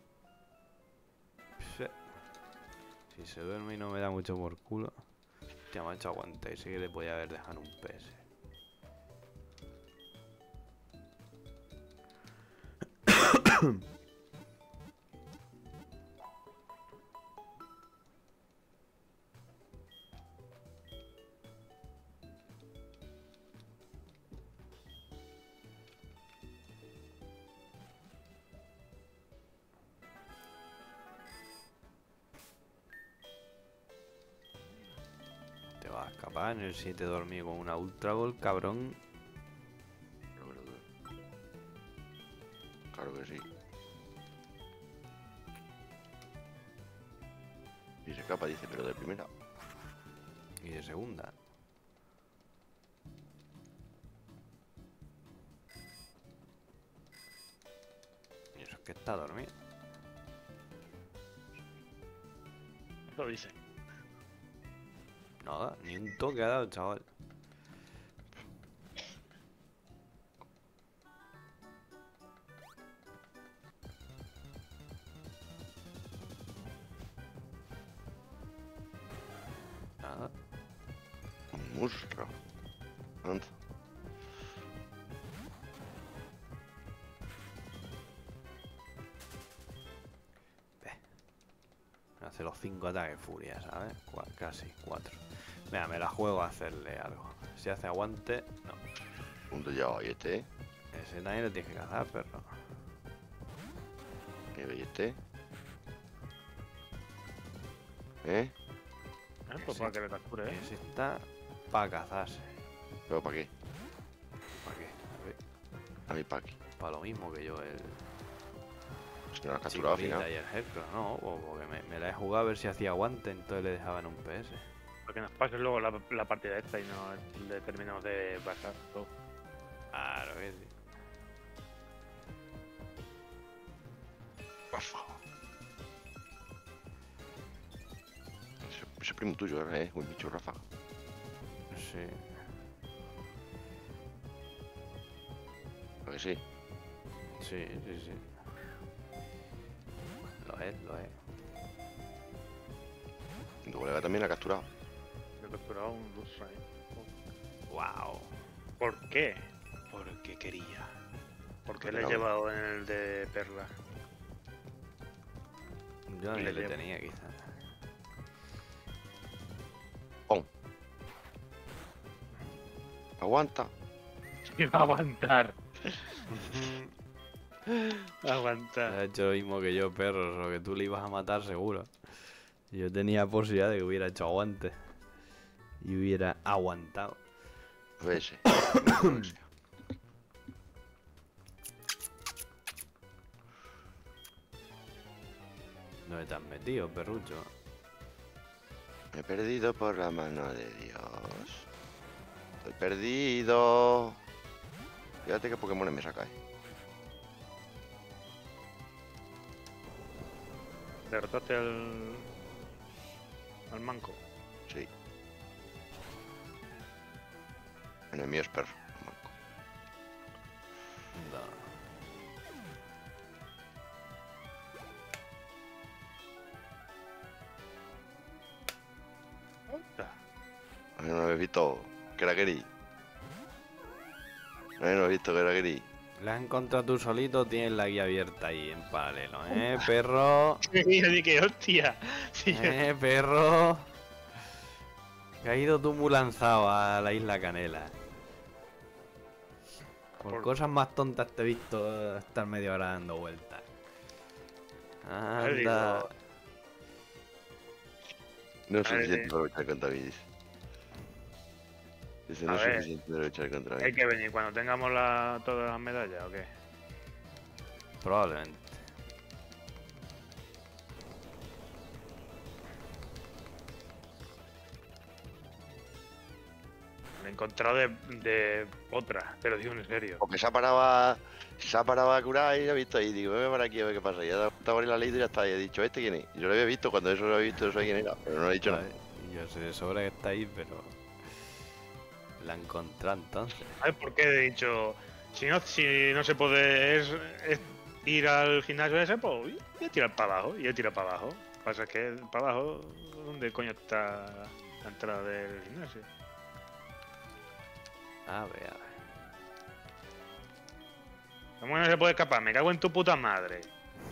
Speaker 2: Pse. Si se duerme y no me da mucho por culo. Hostia, macho, aguanta. Y sí que le podía haber dejado un P S. Te vas a escapar en el siete dormí con una Ultra Ball, cabrón.
Speaker 1: Claro que- Claro que sí. Y se escapa, dice, pero de primera.
Speaker 2: Y de segunda. Y eso es que está dormido.
Speaker 3: Lo dice.
Speaker 2: Nada, ni un toque ha dado, chaval. Nada.
Speaker 1: Un monstruo. Anda.
Speaker 2: Hace los cinco ataques furia, ¿sabes? Cua- casi, cuatro. Mira, me la juego a hacerle algo. Si hace aguante, no.
Speaker 1: ¿Dónde ya va? ¿Y este? eh?
Speaker 2: Ese también lo tienes que cazar, perro.
Speaker 1: ¿Qué ve? ¿Y este? ¿Eh?
Speaker 3: ¿Eh? Pues
Speaker 2: Sí.
Speaker 3: para que le capture, ¿eh?
Speaker 2: Ese está para cazarse.
Speaker 1: ¿Pero para qué?
Speaker 2: ¿Para qué? A ver,
Speaker 1: A mí para qué.
Speaker 2: para lo mismo que yo, el
Speaker 1: Si no lo has capturado al
Speaker 2: Chikorita
Speaker 1: final.
Speaker 2: y el Hercross, no, o- porque me, me la he jugado a ver si hacía aguante, entonces le dejaban un P S.
Speaker 3: Para que nos pases luego la, la partida esta y no le terminamos de pasar todo.
Speaker 2: Claro que sí.
Speaker 1: Por favor. Ese, ese primo tuyo ahora es un bicho Rafa.
Speaker 2: Sí.
Speaker 1: ¿A que sí?
Speaker 2: Sí, sí, sí. Lo es, lo es.
Speaker 1: Y tu colega también la ha capturado.
Speaker 3: Yo he capturado un Luzrain.
Speaker 2: Wow.
Speaker 3: ¿Por qué? Porque quería. Porque
Speaker 1: Porque
Speaker 3: le he
Speaker 1: no.
Speaker 3: llevado en el de Perla.
Speaker 2: Yo ni
Speaker 3: Le
Speaker 2: le
Speaker 3: llevo.
Speaker 2: tenía quizá.
Speaker 1: ¡Pum! Aguanta.
Speaker 3: Va a aguantar. Aguantar.
Speaker 2: Ha hecho lo mismo que yo, perro, solo que tú le ibas a matar seguro. Yo tenía posibilidad de que hubiera hecho aguante. Y hubiera aguantado.
Speaker 1: Pues ese.
Speaker 2: ¿Dónde te has metido, perrucho?
Speaker 1: Me he perdido por la mano de Dios. Estoy perdido. Fíjate qué Pokémon me sacáis.
Speaker 3: Derrotaste al. al manco.
Speaker 1: Sí. En el mío es perro. Manco.
Speaker 2: No.
Speaker 3: Anda.
Speaker 1: A ver, no habéis visto que la querí. No habéis visto que la querí.
Speaker 2: La has encontrado tú solito, tienes la guía abierta ahí en paralelo, ¿eh, perro?
Speaker 3: Y yo dije, hostia. Sí, yo-
Speaker 2: ¿Eh, perro? Que has ido tú muy lanzado a la isla Canela. Por
Speaker 3: Por-
Speaker 2: cosas más tontas te he visto estar media hora dando vueltas.
Speaker 3: Ya
Speaker 2: Anda.
Speaker 3: digo,
Speaker 1: No es
Speaker 3: A ver,
Speaker 1: suficiente
Speaker 3: eh.
Speaker 1: para luchar contra mí, dice. Dice,
Speaker 3: A
Speaker 1: no es
Speaker 3: ver.
Speaker 1: suficiente para luchar contra mí.
Speaker 3: hay que venir cuando tengamos la, todas las medallas, ¿o qué?
Speaker 2: Probablemente.
Speaker 3: Me he encontrado de, de otra, pero digo en serio.
Speaker 1: Porque se ha parado a, se ha parado a curar y lo he visto ahí. Digo, ven para aquí a ver qué pasa. Y ya estaba en la ley y ya está. Y he dicho, ¿este quién es? Y yo lo había visto, cuando eso lo había visto, no sabía quién era. Pero no he dicho nada.
Speaker 2: Vale, yo sé de sobra que está ahí, pero... La encontré entonces.
Speaker 3: ¿Sabes por qué he dicho? Si no, si no se puede es, es ir al gimnasio ese, pues voy a tirar para abajo. Y he tirado para abajo. Pasa que para abajo, ¿dónde coño está la entrada del gimnasio?
Speaker 2: A ver, a ver.
Speaker 3: ¿Cómo no se puede escapar? Me cago en tu puta madre.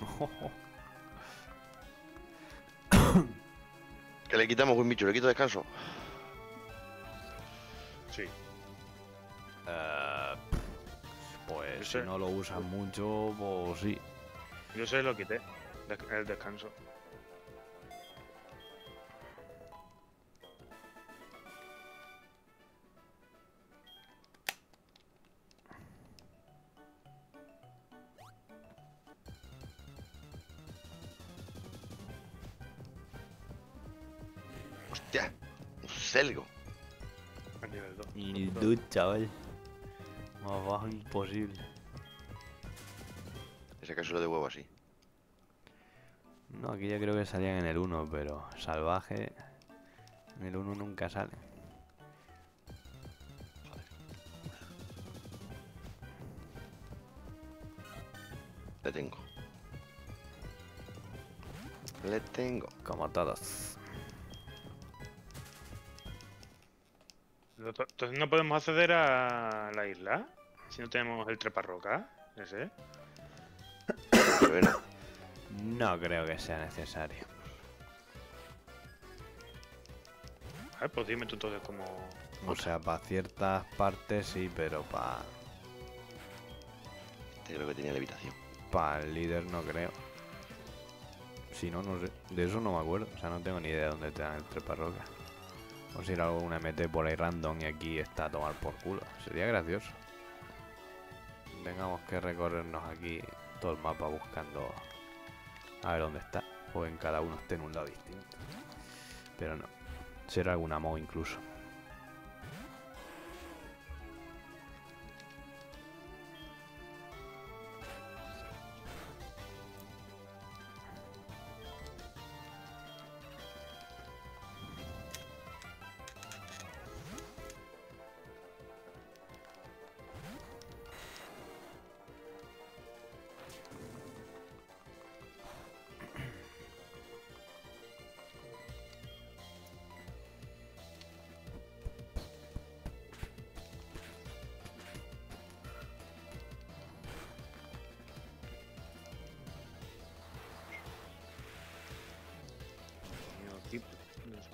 Speaker 1: Que le quitamos un bicho, le quito descanso.
Speaker 3: Sí.
Speaker 2: Eh, pues
Speaker 3: Ese-
Speaker 2: si no lo usas mucho, pues sí.
Speaker 3: Yo se lo quité. des- El descanso.
Speaker 1: Hostia, un celgo.
Speaker 3: A nivel dos.
Speaker 2: Y tú, chaval. Más bajo imposible.
Speaker 1: Ese caso lo de huevo así.
Speaker 2: No, aquí ya creo que salían en el uno, pero salvaje en el uno nunca sale.
Speaker 1: Le tengo. Le tengo.
Speaker 2: Como todos.
Speaker 3: Entonces no podemos acceder a la isla si no tenemos el treparroca. Ese.
Speaker 1: Bueno,
Speaker 2: No creo que sea necesario.
Speaker 3: A ver, pues dime tú entonces cómo.
Speaker 2: O sea, para ciertas partes sí, pero para
Speaker 1: este creo que tenía levitación.
Speaker 2: pa el líder no creo. Si no, no sé. De eso no me acuerdo. O sea, no tengo ni idea de dónde te dan el treparroca. O si era alguna M T por ahí random y aquí está a tomar por culo. Sería gracioso. Tengamos que recorrernos aquí todo el mapa buscando a ver dónde está. O en cada uno esté en un lado distinto. Pero no. Será alguna mo incluso.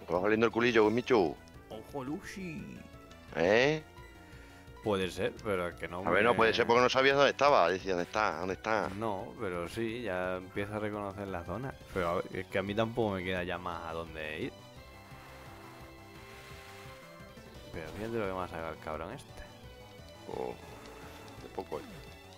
Speaker 1: ¿Te va saliendo el culillo, Michu?
Speaker 2: ¡Ojo, Lucy!
Speaker 1: ¿Eh?
Speaker 2: Puede ser, pero es que no
Speaker 1: A ver, no puede ser porque no sabías dónde estaba. Decía, ¿dónde está? ¿Dónde está?
Speaker 2: No, pero sí, ya empiezo a reconocer la zona. Pero a ver, es que a mí tampoco me queda ya más a dónde ir. Pero fíjate lo que me ha sacado el cabrón este.
Speaker 1: Oh, de poco, ¿eh?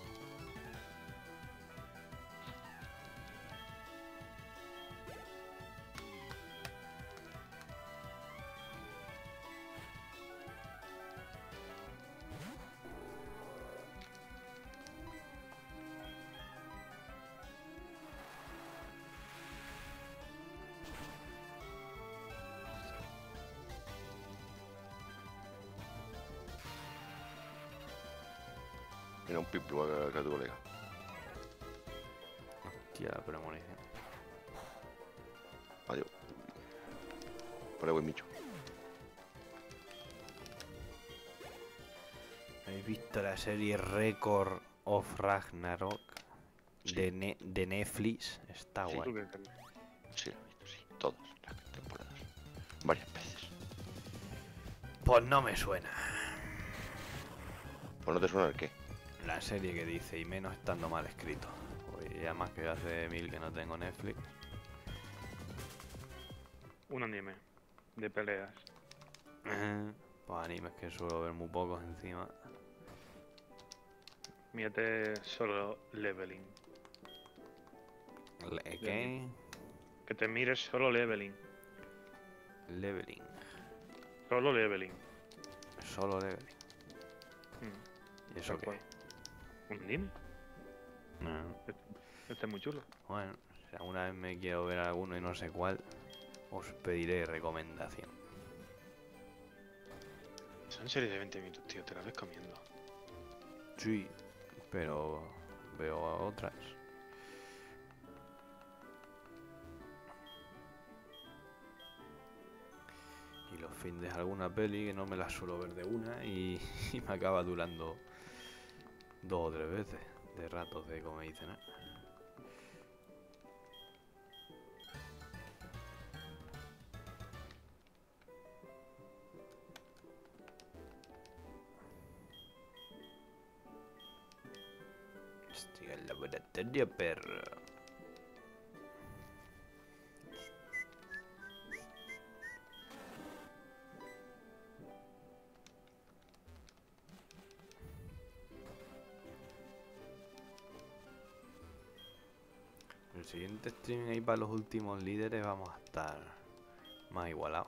Speaker 1: Mira, un pipi igual que, que tu colega.
Speaker 2: Hostia, la premonición.
Speaker 1: Adiós. Por ahí voy, Michu.
Speaker 2: ¿Habéis visto la serie Record of Ragnarok?
Speaker 1: Sí.
Speaker 2: De, ne de Netflix. Está
Speaker 1: Sí.
Speaker 2: guay.
Speaker 3: ¿Tú qué tal?
Speaker 1: Sí, lo he visto, sí. Todas las temporadas. Varias veces.
Speaker 2: Pues no me suena.
Speaker 1: ¿Pues no te suena el qué?
Speaker 2: La serie que dice, y menos estando mal escrito. Pues ya más que hace mil que no tengo Netflix.
Speaker 3: Un anime de peleas.
Speaker 2: Eh, Pues animes que suelo ver muy pocos encima.
Speaker 3: Mírate solo Leveling.
Speaker 2: Le ¿Qué?
Speaker 3: Que te mires solo Leveling.
Speaker 2: Leveling.
Speaker 3: Solo Leveling.
Speaker 2: Solo leveling.
Speaker 3: Mm,
Speaker 2: ¿Y eso
Speaker 3: tal
Speaker 2: qué?
Speaker 3: cual. ¿Un anime?
Speaker 2: No.
Speaker 3: Este, este es muy chulo.
Speaker 2: Bueno, si alguna vez me quiero ver alguno y no sé cuál, os pediré recomendación.
Speaker 3: Son series de veinte minutos, tío. Te las ves comiendo.
Speaker 2: Sí, pero veo a otras. Y los fines alguna peli que no me la suelo ver de una y, y me acaba durando dos o tres veces de ratos de comer y cenar. Estoy en el laboratorio, perro. El siguiente streaming ahí para los últimos líderes vamos a estar más igualados.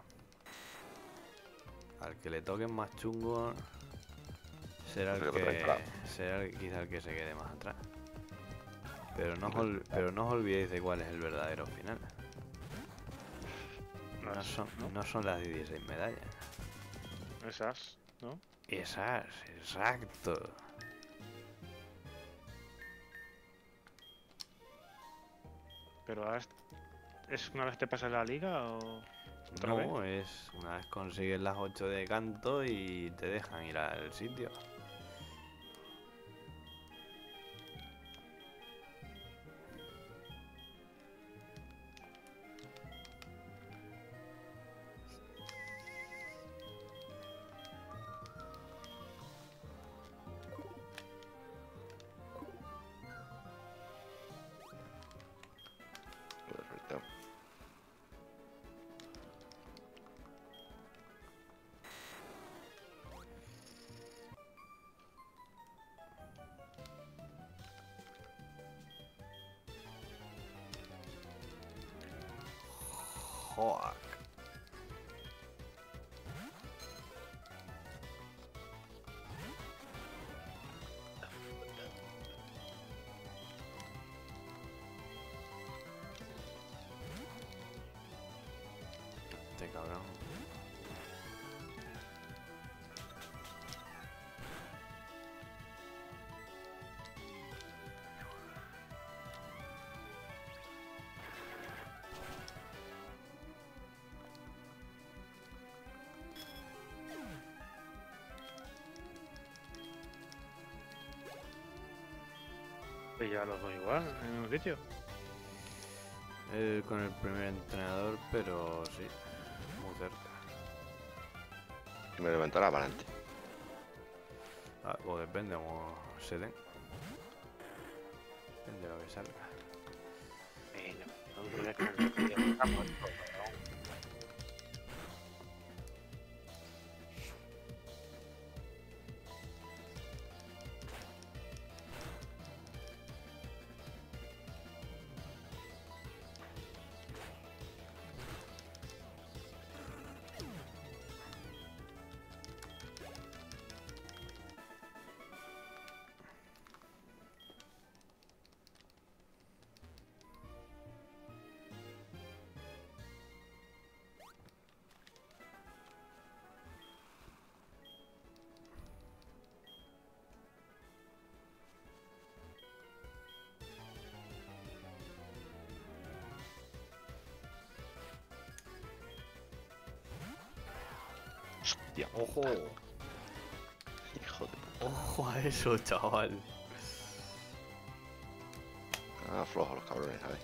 Speaker 2: Al que le toquen más chungo será el
Speaker 1: Pues que lo
Speaker 2: que
Speaker 1: traen
Speaker 2: será el- quizá el que se quede más atrás. Pero no os,
Speaker 1: Hombre,
Speaker 2: ol- pero no os olvidéis de cuál es el verdadero final.
Speaker 3: No,
Speaker 2: No
Speaker 3: es-
Speaker 2: son,
Speaker 3: ¿no?
Speaker 2: no son las dieciséis medallas.
Speaker 3: Esas, ¿no?
Speaker 2: Esas, exacto.
Speaker 3: Pero has- ¿es una vez te pasas la liga o...? ¿Otra
Speaker 2: No, es una vez consigues las ocho de canto y te dejan ir al sitio.
Speaker 1: Perfecto.
Speaker 2: Fuck. Este cabrón.
Speaker 3: Y ya los dos igual, en el mismo sitio.
Speaker 2: Eh, con el primer entrenador, pero sí, muy
Speaker 1: Y me levantará para adelante.
Speaker 2: Ah, pues depende como se den. Depende de lo que salga.
Speaker 3: Venga, no creo que nos dejamos esto, pero-
Speaker 1: Hostia,
Speaker 2: ¡Ojo!
Speaker 1: hijo de puta.
Speaker 2: ¡Ojo a eso, chaval!
Speaker 1: Ah, flojos los cabrones, ¿sabes?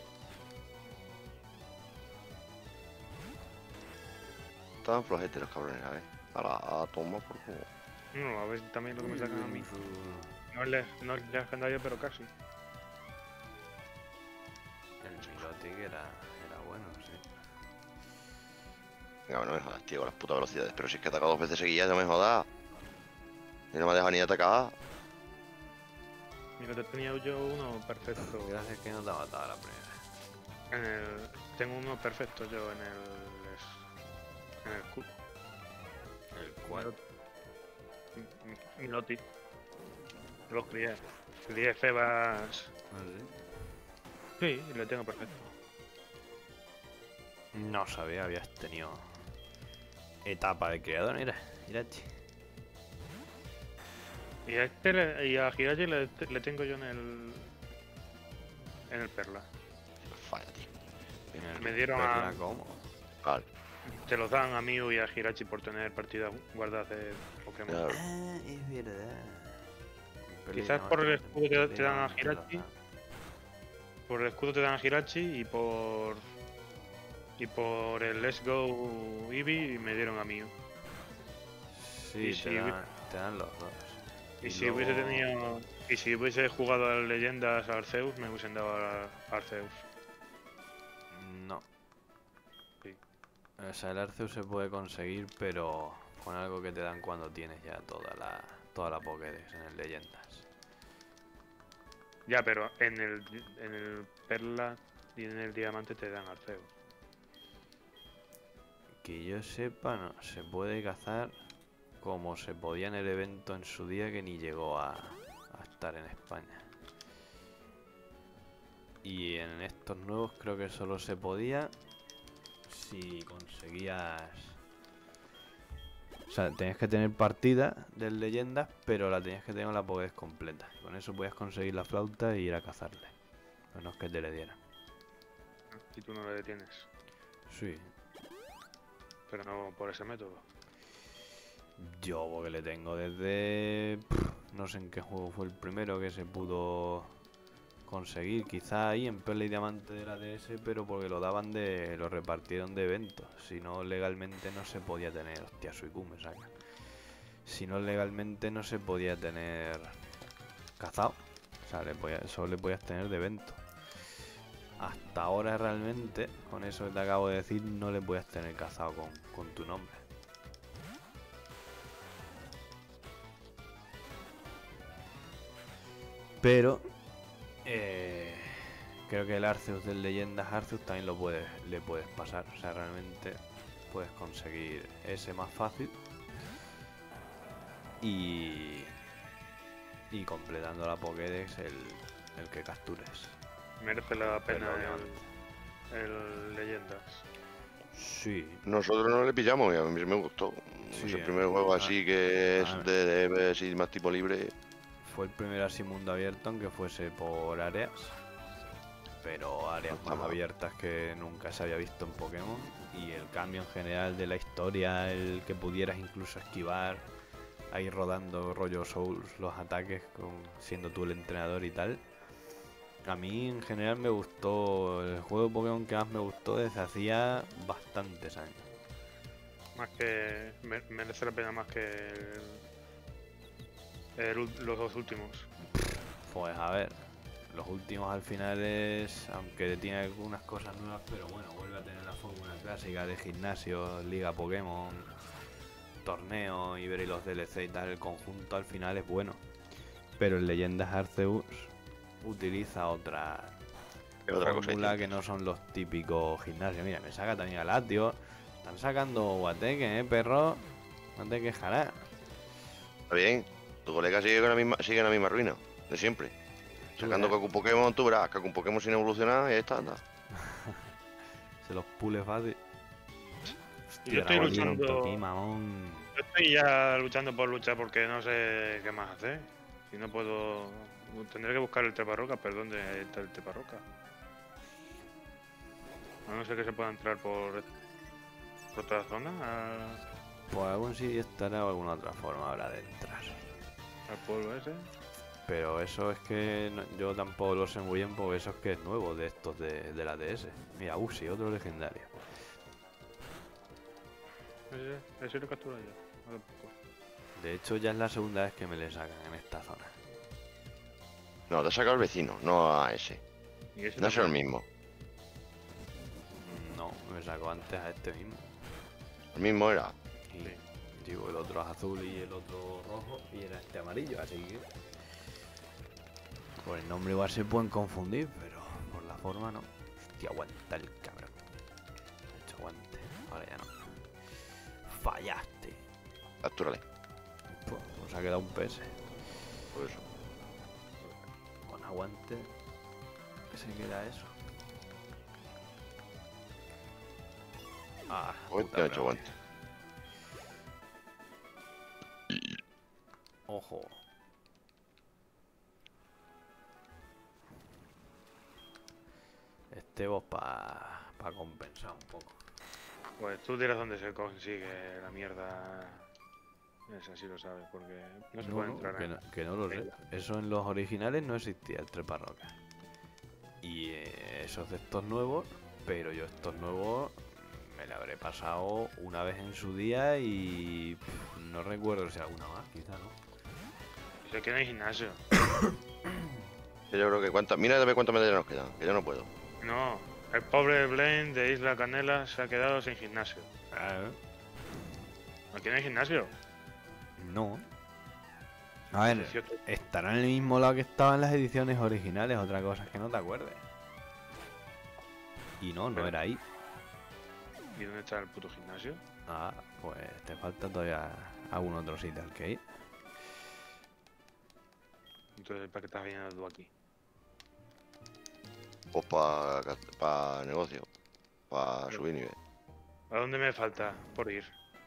Speaker 1: Estaban flojetes los cabrones, ¿sabes? A la a tomar por culo.
Speaker 3: No, a ver también lo que me sacan a mí. No es, le- no es legendario, pero casi.
Speaker 2: El Milotic era, era bueno, sí.
Speaker 1: Venga, no me jodas, tío, con las putas velocidades. Pero si es que he atacado dos veces seguidas, no me jodas. Y no me ha dejado ni atacar.
Speaker 3: Mira, te tenía yo uno perfecto.
Speaker 2: Gracias que no te ha matado a la primera.
Speaker 3: En el, tengo uno perfecto yo en el. En el Q.
Speaker 2: ¿El cual?
Speaker 3: Miloti. Los crié. Crié Febas. Sí, y lo tengo perfecto.
Speaker 2: No sabía, habías tenido etapa de creador, mira, mira, tío.
Speaker 3: Y a este le- y a Hirachi le, le tengo yo en el. En el Perla.
Speaker 1: Falla, tío.
Speaker 3: Me dieron
Speaker 2: Perla,
Speaker 3: a-
Speaker 2: ¿cómo?
Speaker 1: Vale,
Speaker 3: Te los dan a Mew y a Hirachi por tener partidas guardadas de Pokémon.
Speaker 1: claro.
Speaker 2: Ah, es verdad.
Speaker 3: Quizás por el escudo te- te dan a Hirachi. Por el escudo te dan a Hirachi y por. Y por el Let's Go Eevee me dieron a Mew.
Speaker 2: Sí,
Speaker 3: y
Speaker 2: te,
Speaker 3: si
Speaker 2: dan, te dan los dos.
Speaker 3: Y, si hubiese tenido. Y si hubiese jugado a Leyendas a Arceus, me hubiesen dado a Arceus.
Speaker 2: No.
Speaker 3: Sí.
Speaker 2: O sea, el Arceus se puede conseguir, pero con algo que te dan cuando tienes ya toda la, toda la Pokédex en el Leyendas.
Speaker 3: Ya, pero en el, en el Perla y en el Diamante te dan Arceus.
Speaker 2: Que yo sepa, no. Se puede cazar como se podía en el evento en su día que ni llegó a, a estar en España. Y en estos nuevos creo que solo se podía si conseguías... O sea, tenías que tener partida del Leyendas, pero la tenías que tener con la Pokédex completa. Con eso podías conseguir la flauta y ir a cazarle. Pero no es que te le dieran.
Speaker 3: Y tú no le detienes.
Speaker 2: Sí.
Speaker 3: Pero no por ese método.
Speaker 2: Yo porque le tengo desde... pff, no sé en qué juego fue el primero que se pudo conseguir. Quizá ahí en Perla y Diamante de la D S, pero porque lo daban de... lo repartieron de eventos. Si no, legalmente no se podía tener... Hostia, Suicune me saca. Si no, legalmente no se podía tener cazado. O sea, le podía- solo le podías tener de evento. Hasta ahora realmente, con eso que te acabo de decir, no le podías tener cazado con, con tu nombre. Pero eh, creo que el Arceus del Leyendas Arceus también lo puedes, le puedes pasar. O sea, realmente puedes conseguir ese más fácil. Y, y completando la Pokédex el, el que captures.
Speaker 3: Merece la pena
Speaker 2: Perla o Diamante.
Speaker 3: el, el Leyendas.
Speaker 2: Sí,
Speaker 1: Nosotros no le pillamos y a mí me gustó.
Speaker 2: Sí,
Speaker 1: es el
Speaker 2: eh.
Speaker 1: primer juego
Speaker 2: Ah,
Speaker 1: así que es
Speaker 2: ah.
Speaker 1: de, de así más tipo libre.
Speaker 2: fue el primer así mundo abierto aunque fuese por áreas. Pero áreas
Speaker 1: Está
Speaker 2: más
Speaker 1: mal.
Speaker 2: abiertas que nunca se había visto en Pokémon. Y el cambio en general de la historia, el que pudieras incluso esquivar, ahí rodando rollo Souls los ataques con, siendo tú el entrenador y tal. A mí en general me gustó, el juego de Pokémon que más me gustó desde hacía bastantes años.
Speaker 3: Más que. me- merece la pena más que el- el ul- los dos últimos.
Speaker 2: Pues a ver, los últimos al final es, aunque tiene algunas cosas nuevas, pero bueno, vuelve a tener la fórmula clásica de gimnasio, liga Pokémon, torneo y ver y los D L C y tal, el conjunto al final es bueno. Pero en Leyendas Arceus utiliza otra
Speaker 1: Es otra cosa
Speaker 2: fórmula
Speaker 1: distinta.
Speaker 2: que no son los típicos gimnasios. Mira, me saca también a Latios, están sacando Guateque, eh, perro, no te quejarás.
Speaker 1: Está bien. Tu colega sigue con la misma, sigue en la misma ruina. De siempre. Sacando
Speaker 2: verás.
Speaker 1: Kaku Pokémon, tú verás. Kaku Pokémon sin evolucionar y ahí está, anda.
Speaker 2: Se los pule fácil.
Speaker 3: Y yo estoy
Speaker 2: Dragonino,
Speaker 3: luchando-
Speaker 2: Toki, mamón.
Speaker 3: Yo estoy ya luchando por luchar porque no sé qué más hacer. Si no puedo. Tendré que buscar el treparroca, pero ¿dónde está el treparroca? A no ser que se pueda entrar por, por otra zona a-
Speaker 2: Por algún sitio estará o alguna otra forma habrá de entrar.
Speaker 3: al pueblo ese.
Speaker 2: Pero eso es que no- yo tampoco lo sé muy bien porque eso es que es nuevo de estos de, de la D S. Mira, Uzi, otro legendario.
Speaker 3: Ese, ese lo captura yo. Ahora poco.
Speaker 2: De hecho ya es la segunda vez que me le sacan en esta zona.
Speaker 1: No, te ha sacado el vecino, no a ese.
Speaker 3: Y ese
Speaker 1: No es el
Speaker 3: también.
Speaker 1: mismo.
Speaker 2: No, me sacó antes a este mismo.
Speaker 1: El mismo era.
Speaker 2: Y
Speaker 3: Sí.
Speaker 2: digo, el otro es azul y el otro rojo y era este amarillo, así que... Por el nombre igual se pueden confundir, pero por la forma no. Hostia, aguanta el cabrón. Ha hecho aguante, ahora ya no. Fallaste.
Speaker 1: Captúrale.
Speaker 2: Pues nos ha quedado un P S.
Speaker 1: Por eso.
Speaker 2: Con aguante. ¿Qué se queda eso? Ah,
Speaker 1: Pues
Speaker 2: puta
Speaker 1: te ha hecho
Speaker 2: broma.
Speaker 1: aguante.
Speaker 2: Ojo. Este boss para pa compensar un poco.
Speaker 3: Pues tú dirás dónde se consigue la mierda. Esa sí lo sabes, porque no se
Speaker 2: No,
Speaker 3: puede
Speaker 2: no,
Speaker 3: entrar
Speaker 2: que,
Speaker 3: en.
Speaker 2: no, que no lo sé. Eso en los originales no existía el treparrocas. Y eh, esos de estos nuevos, pero yo estos nuevos me la habré pasado una vez en su día y pff, no recuerdo si alguna más, quizá, ¿no?
Speaker 3: Se queda en gimnasio.
Speaker 1: Yo creo que cuántas. Mira de ver cuántas medallas nos quedan, que yo no puedo.
Speaker 3: No, el pobre Blaine de Isla Canela se ha quedado sin gimnasio. ¿Aquí no hay gimnasio?
Speaker 2: No. A ver,
Speaker 3: dieciocho.
Speaker 2: estará en el mismo lado que estaba en las ediciones originales, otra cosa es que no te acuerdes. Y no, no
Speaker 3: Pero-
Speaker 2: era ahí.
Speaker 3: ¿Y dónde está el puto gimnasio?
Speaker 2: Ah, pues te falta todavía algún otro sitio al que ir.
Speaker 3: Entonces, ¿para qué estás viniendo tú aquí?
Speaker 1: Pues para pa negocio. Para
Speaker 3: Pero-
Speaker 1: subir nivel.
Speaker 3: ¿A dónde me falta por ir?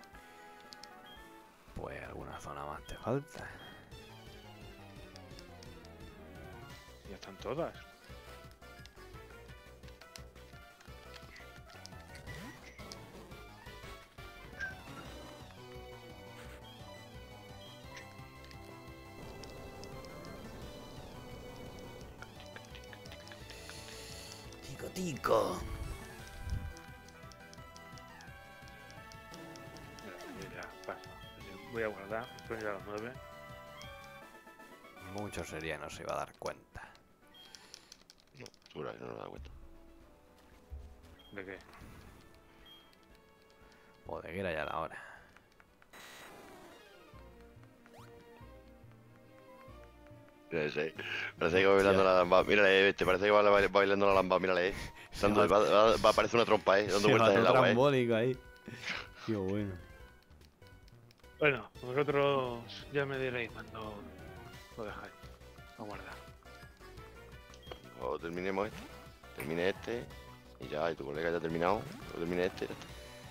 Speaker 2: Pues alguna zona más te falta.
Speaker 3: Ya están todas.
Speaker 2: Tico, tico.
Speaker 3: Mira, ya, paso. Voy a guardar. Son ya las nueve.
Speaker 2: Mucho sería, no se iba a dar cuenta.
Speaker 1: No, seguro que no nos da cuenta.
Speaker 3: ¿De qué?
Speaker 2: Joder, que era ya la hora.
Speaker 1: Mira ese. Parece que va bailando la lamba. Mírale, te parece que va ba- bailando la lamba. Mírale, eh. Dando- va, va- va a parecer una trompa, eh. Dando
Speaker 2: Se
Speaker 1: vueltas en el
Speaker 2: mató
Speaker 1: agua, eh.
Speaker 2: trambólico ahí. Qué bueno.
Speaker 3: Bueno, vosotros ya me diréis cuando lo dejáis. A guardar.
Speaker 1: Cuando terminemos este. Termine este. Y ya, y tu colega ya ha terminado. Cuando termine este, ya está.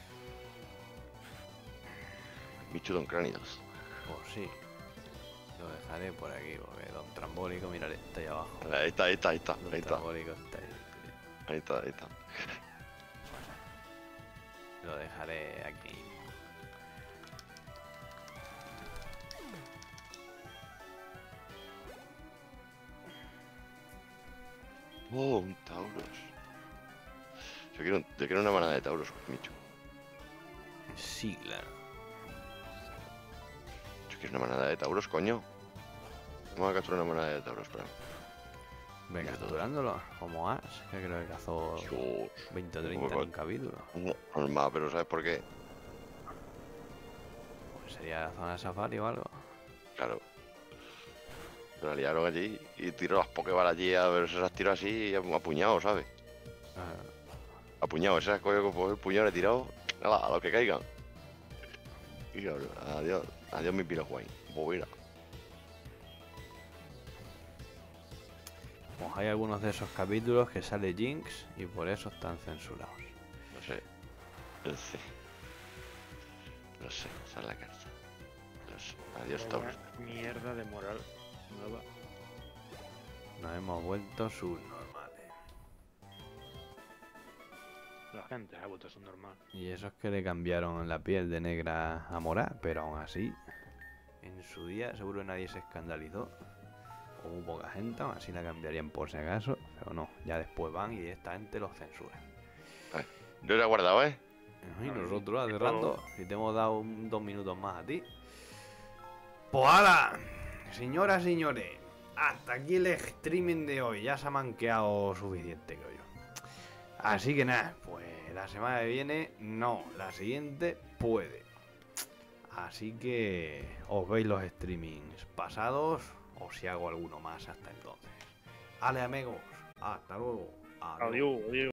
Speaker 1: Bichudon Cranidos.
Speaker 2: Pues sí. Lo dejaré por aquí, porque Don Trambólico, mírale, está ahí abajo.
Speaker 1: Ahí está, ahí está, ahí está.
Speaker 2: Don
Speaker 1: Ahí está,
Speaker 2: Trambólico está ahí.
Speaker 1: ahí está, ahí está.
Speaker 2: Lo dejaré aquí.
Speaker 1: Oh, un Tauros. Yo quiero, yo quiero una manada de Tauros, Micho.
Speaker 2: Sí, claro.
Speaker 1: Yo quiero una manada de tauros, coño. Vamos a capturar una manada de tauros, espera.
Speaker 2: Venga,
Speaker 1: Mira,
Speaker 2: capturándolo. Como as, que creo que cazó
Speaker 1: Dios.
Speaker 2: veinte o
Speaker 1: Un
Speaker 2: treinta en
Speaker 1: poco-
Speaker 2: un capítulo.
Speaker 1: No, normal, pero ¿sabes por qué?
Speaker 2: Pues sería zona de safari o algo.
Speaker 1: Claro. Se la liaron allí y tiró las pokeballs allí, a ver, se las tiró así, a puñado, ¿sabes?
Speaker 2: Ah,
Speaker 1: A puñado, esas cogido con el puñado, le he tirado ala, a los que caigan. Y claro, adiós, adiós mi Pirajuay. Pues mira,
Speaker 2: pues hay algunos de esos capítulos que sale Jinx y por eso están censurados.
Speaker 1: no sé. No sé. No sé, esa es la carta. No sé. Adiós,
Speaker 3: Vaya
Speaker 1: tauros.
Speaker 3: mierda de moral nueva.
Speaker 2: Nos hemos vuelto subnormales.
Speaker 3: La gente ha vuelto a su normal.
Speaker 2: Y eso es que le cambiaron la piel de negra a morada, pero aún así, en su día seguro que nadie se escandalizó. O hubo poca gente, aún así la cambiarían por si acaso, pero no, ya después van y directamente los censuran.
Speaker 1: Yo lo he guardado, ¿eh?
Speaker 2: Y
Speaker 3: Ay,
Speaker 2: nosotros
Speaker 3: qué
Speaker 2: cerrando, si te hemos dado un- dos minutos más a ti. Pues hala, señoras y señores, hasta aquí el streaming de hoy. Ya se ha manqueado suficiente, creo yo. Así que nada, pues la semana que viene, no, la siguiente puede. Así que os veis los streamings pasados o si hago alguno más hasta entonces. Vale, amigos, hasta luego.
Speaker 3: Adiós, adiós.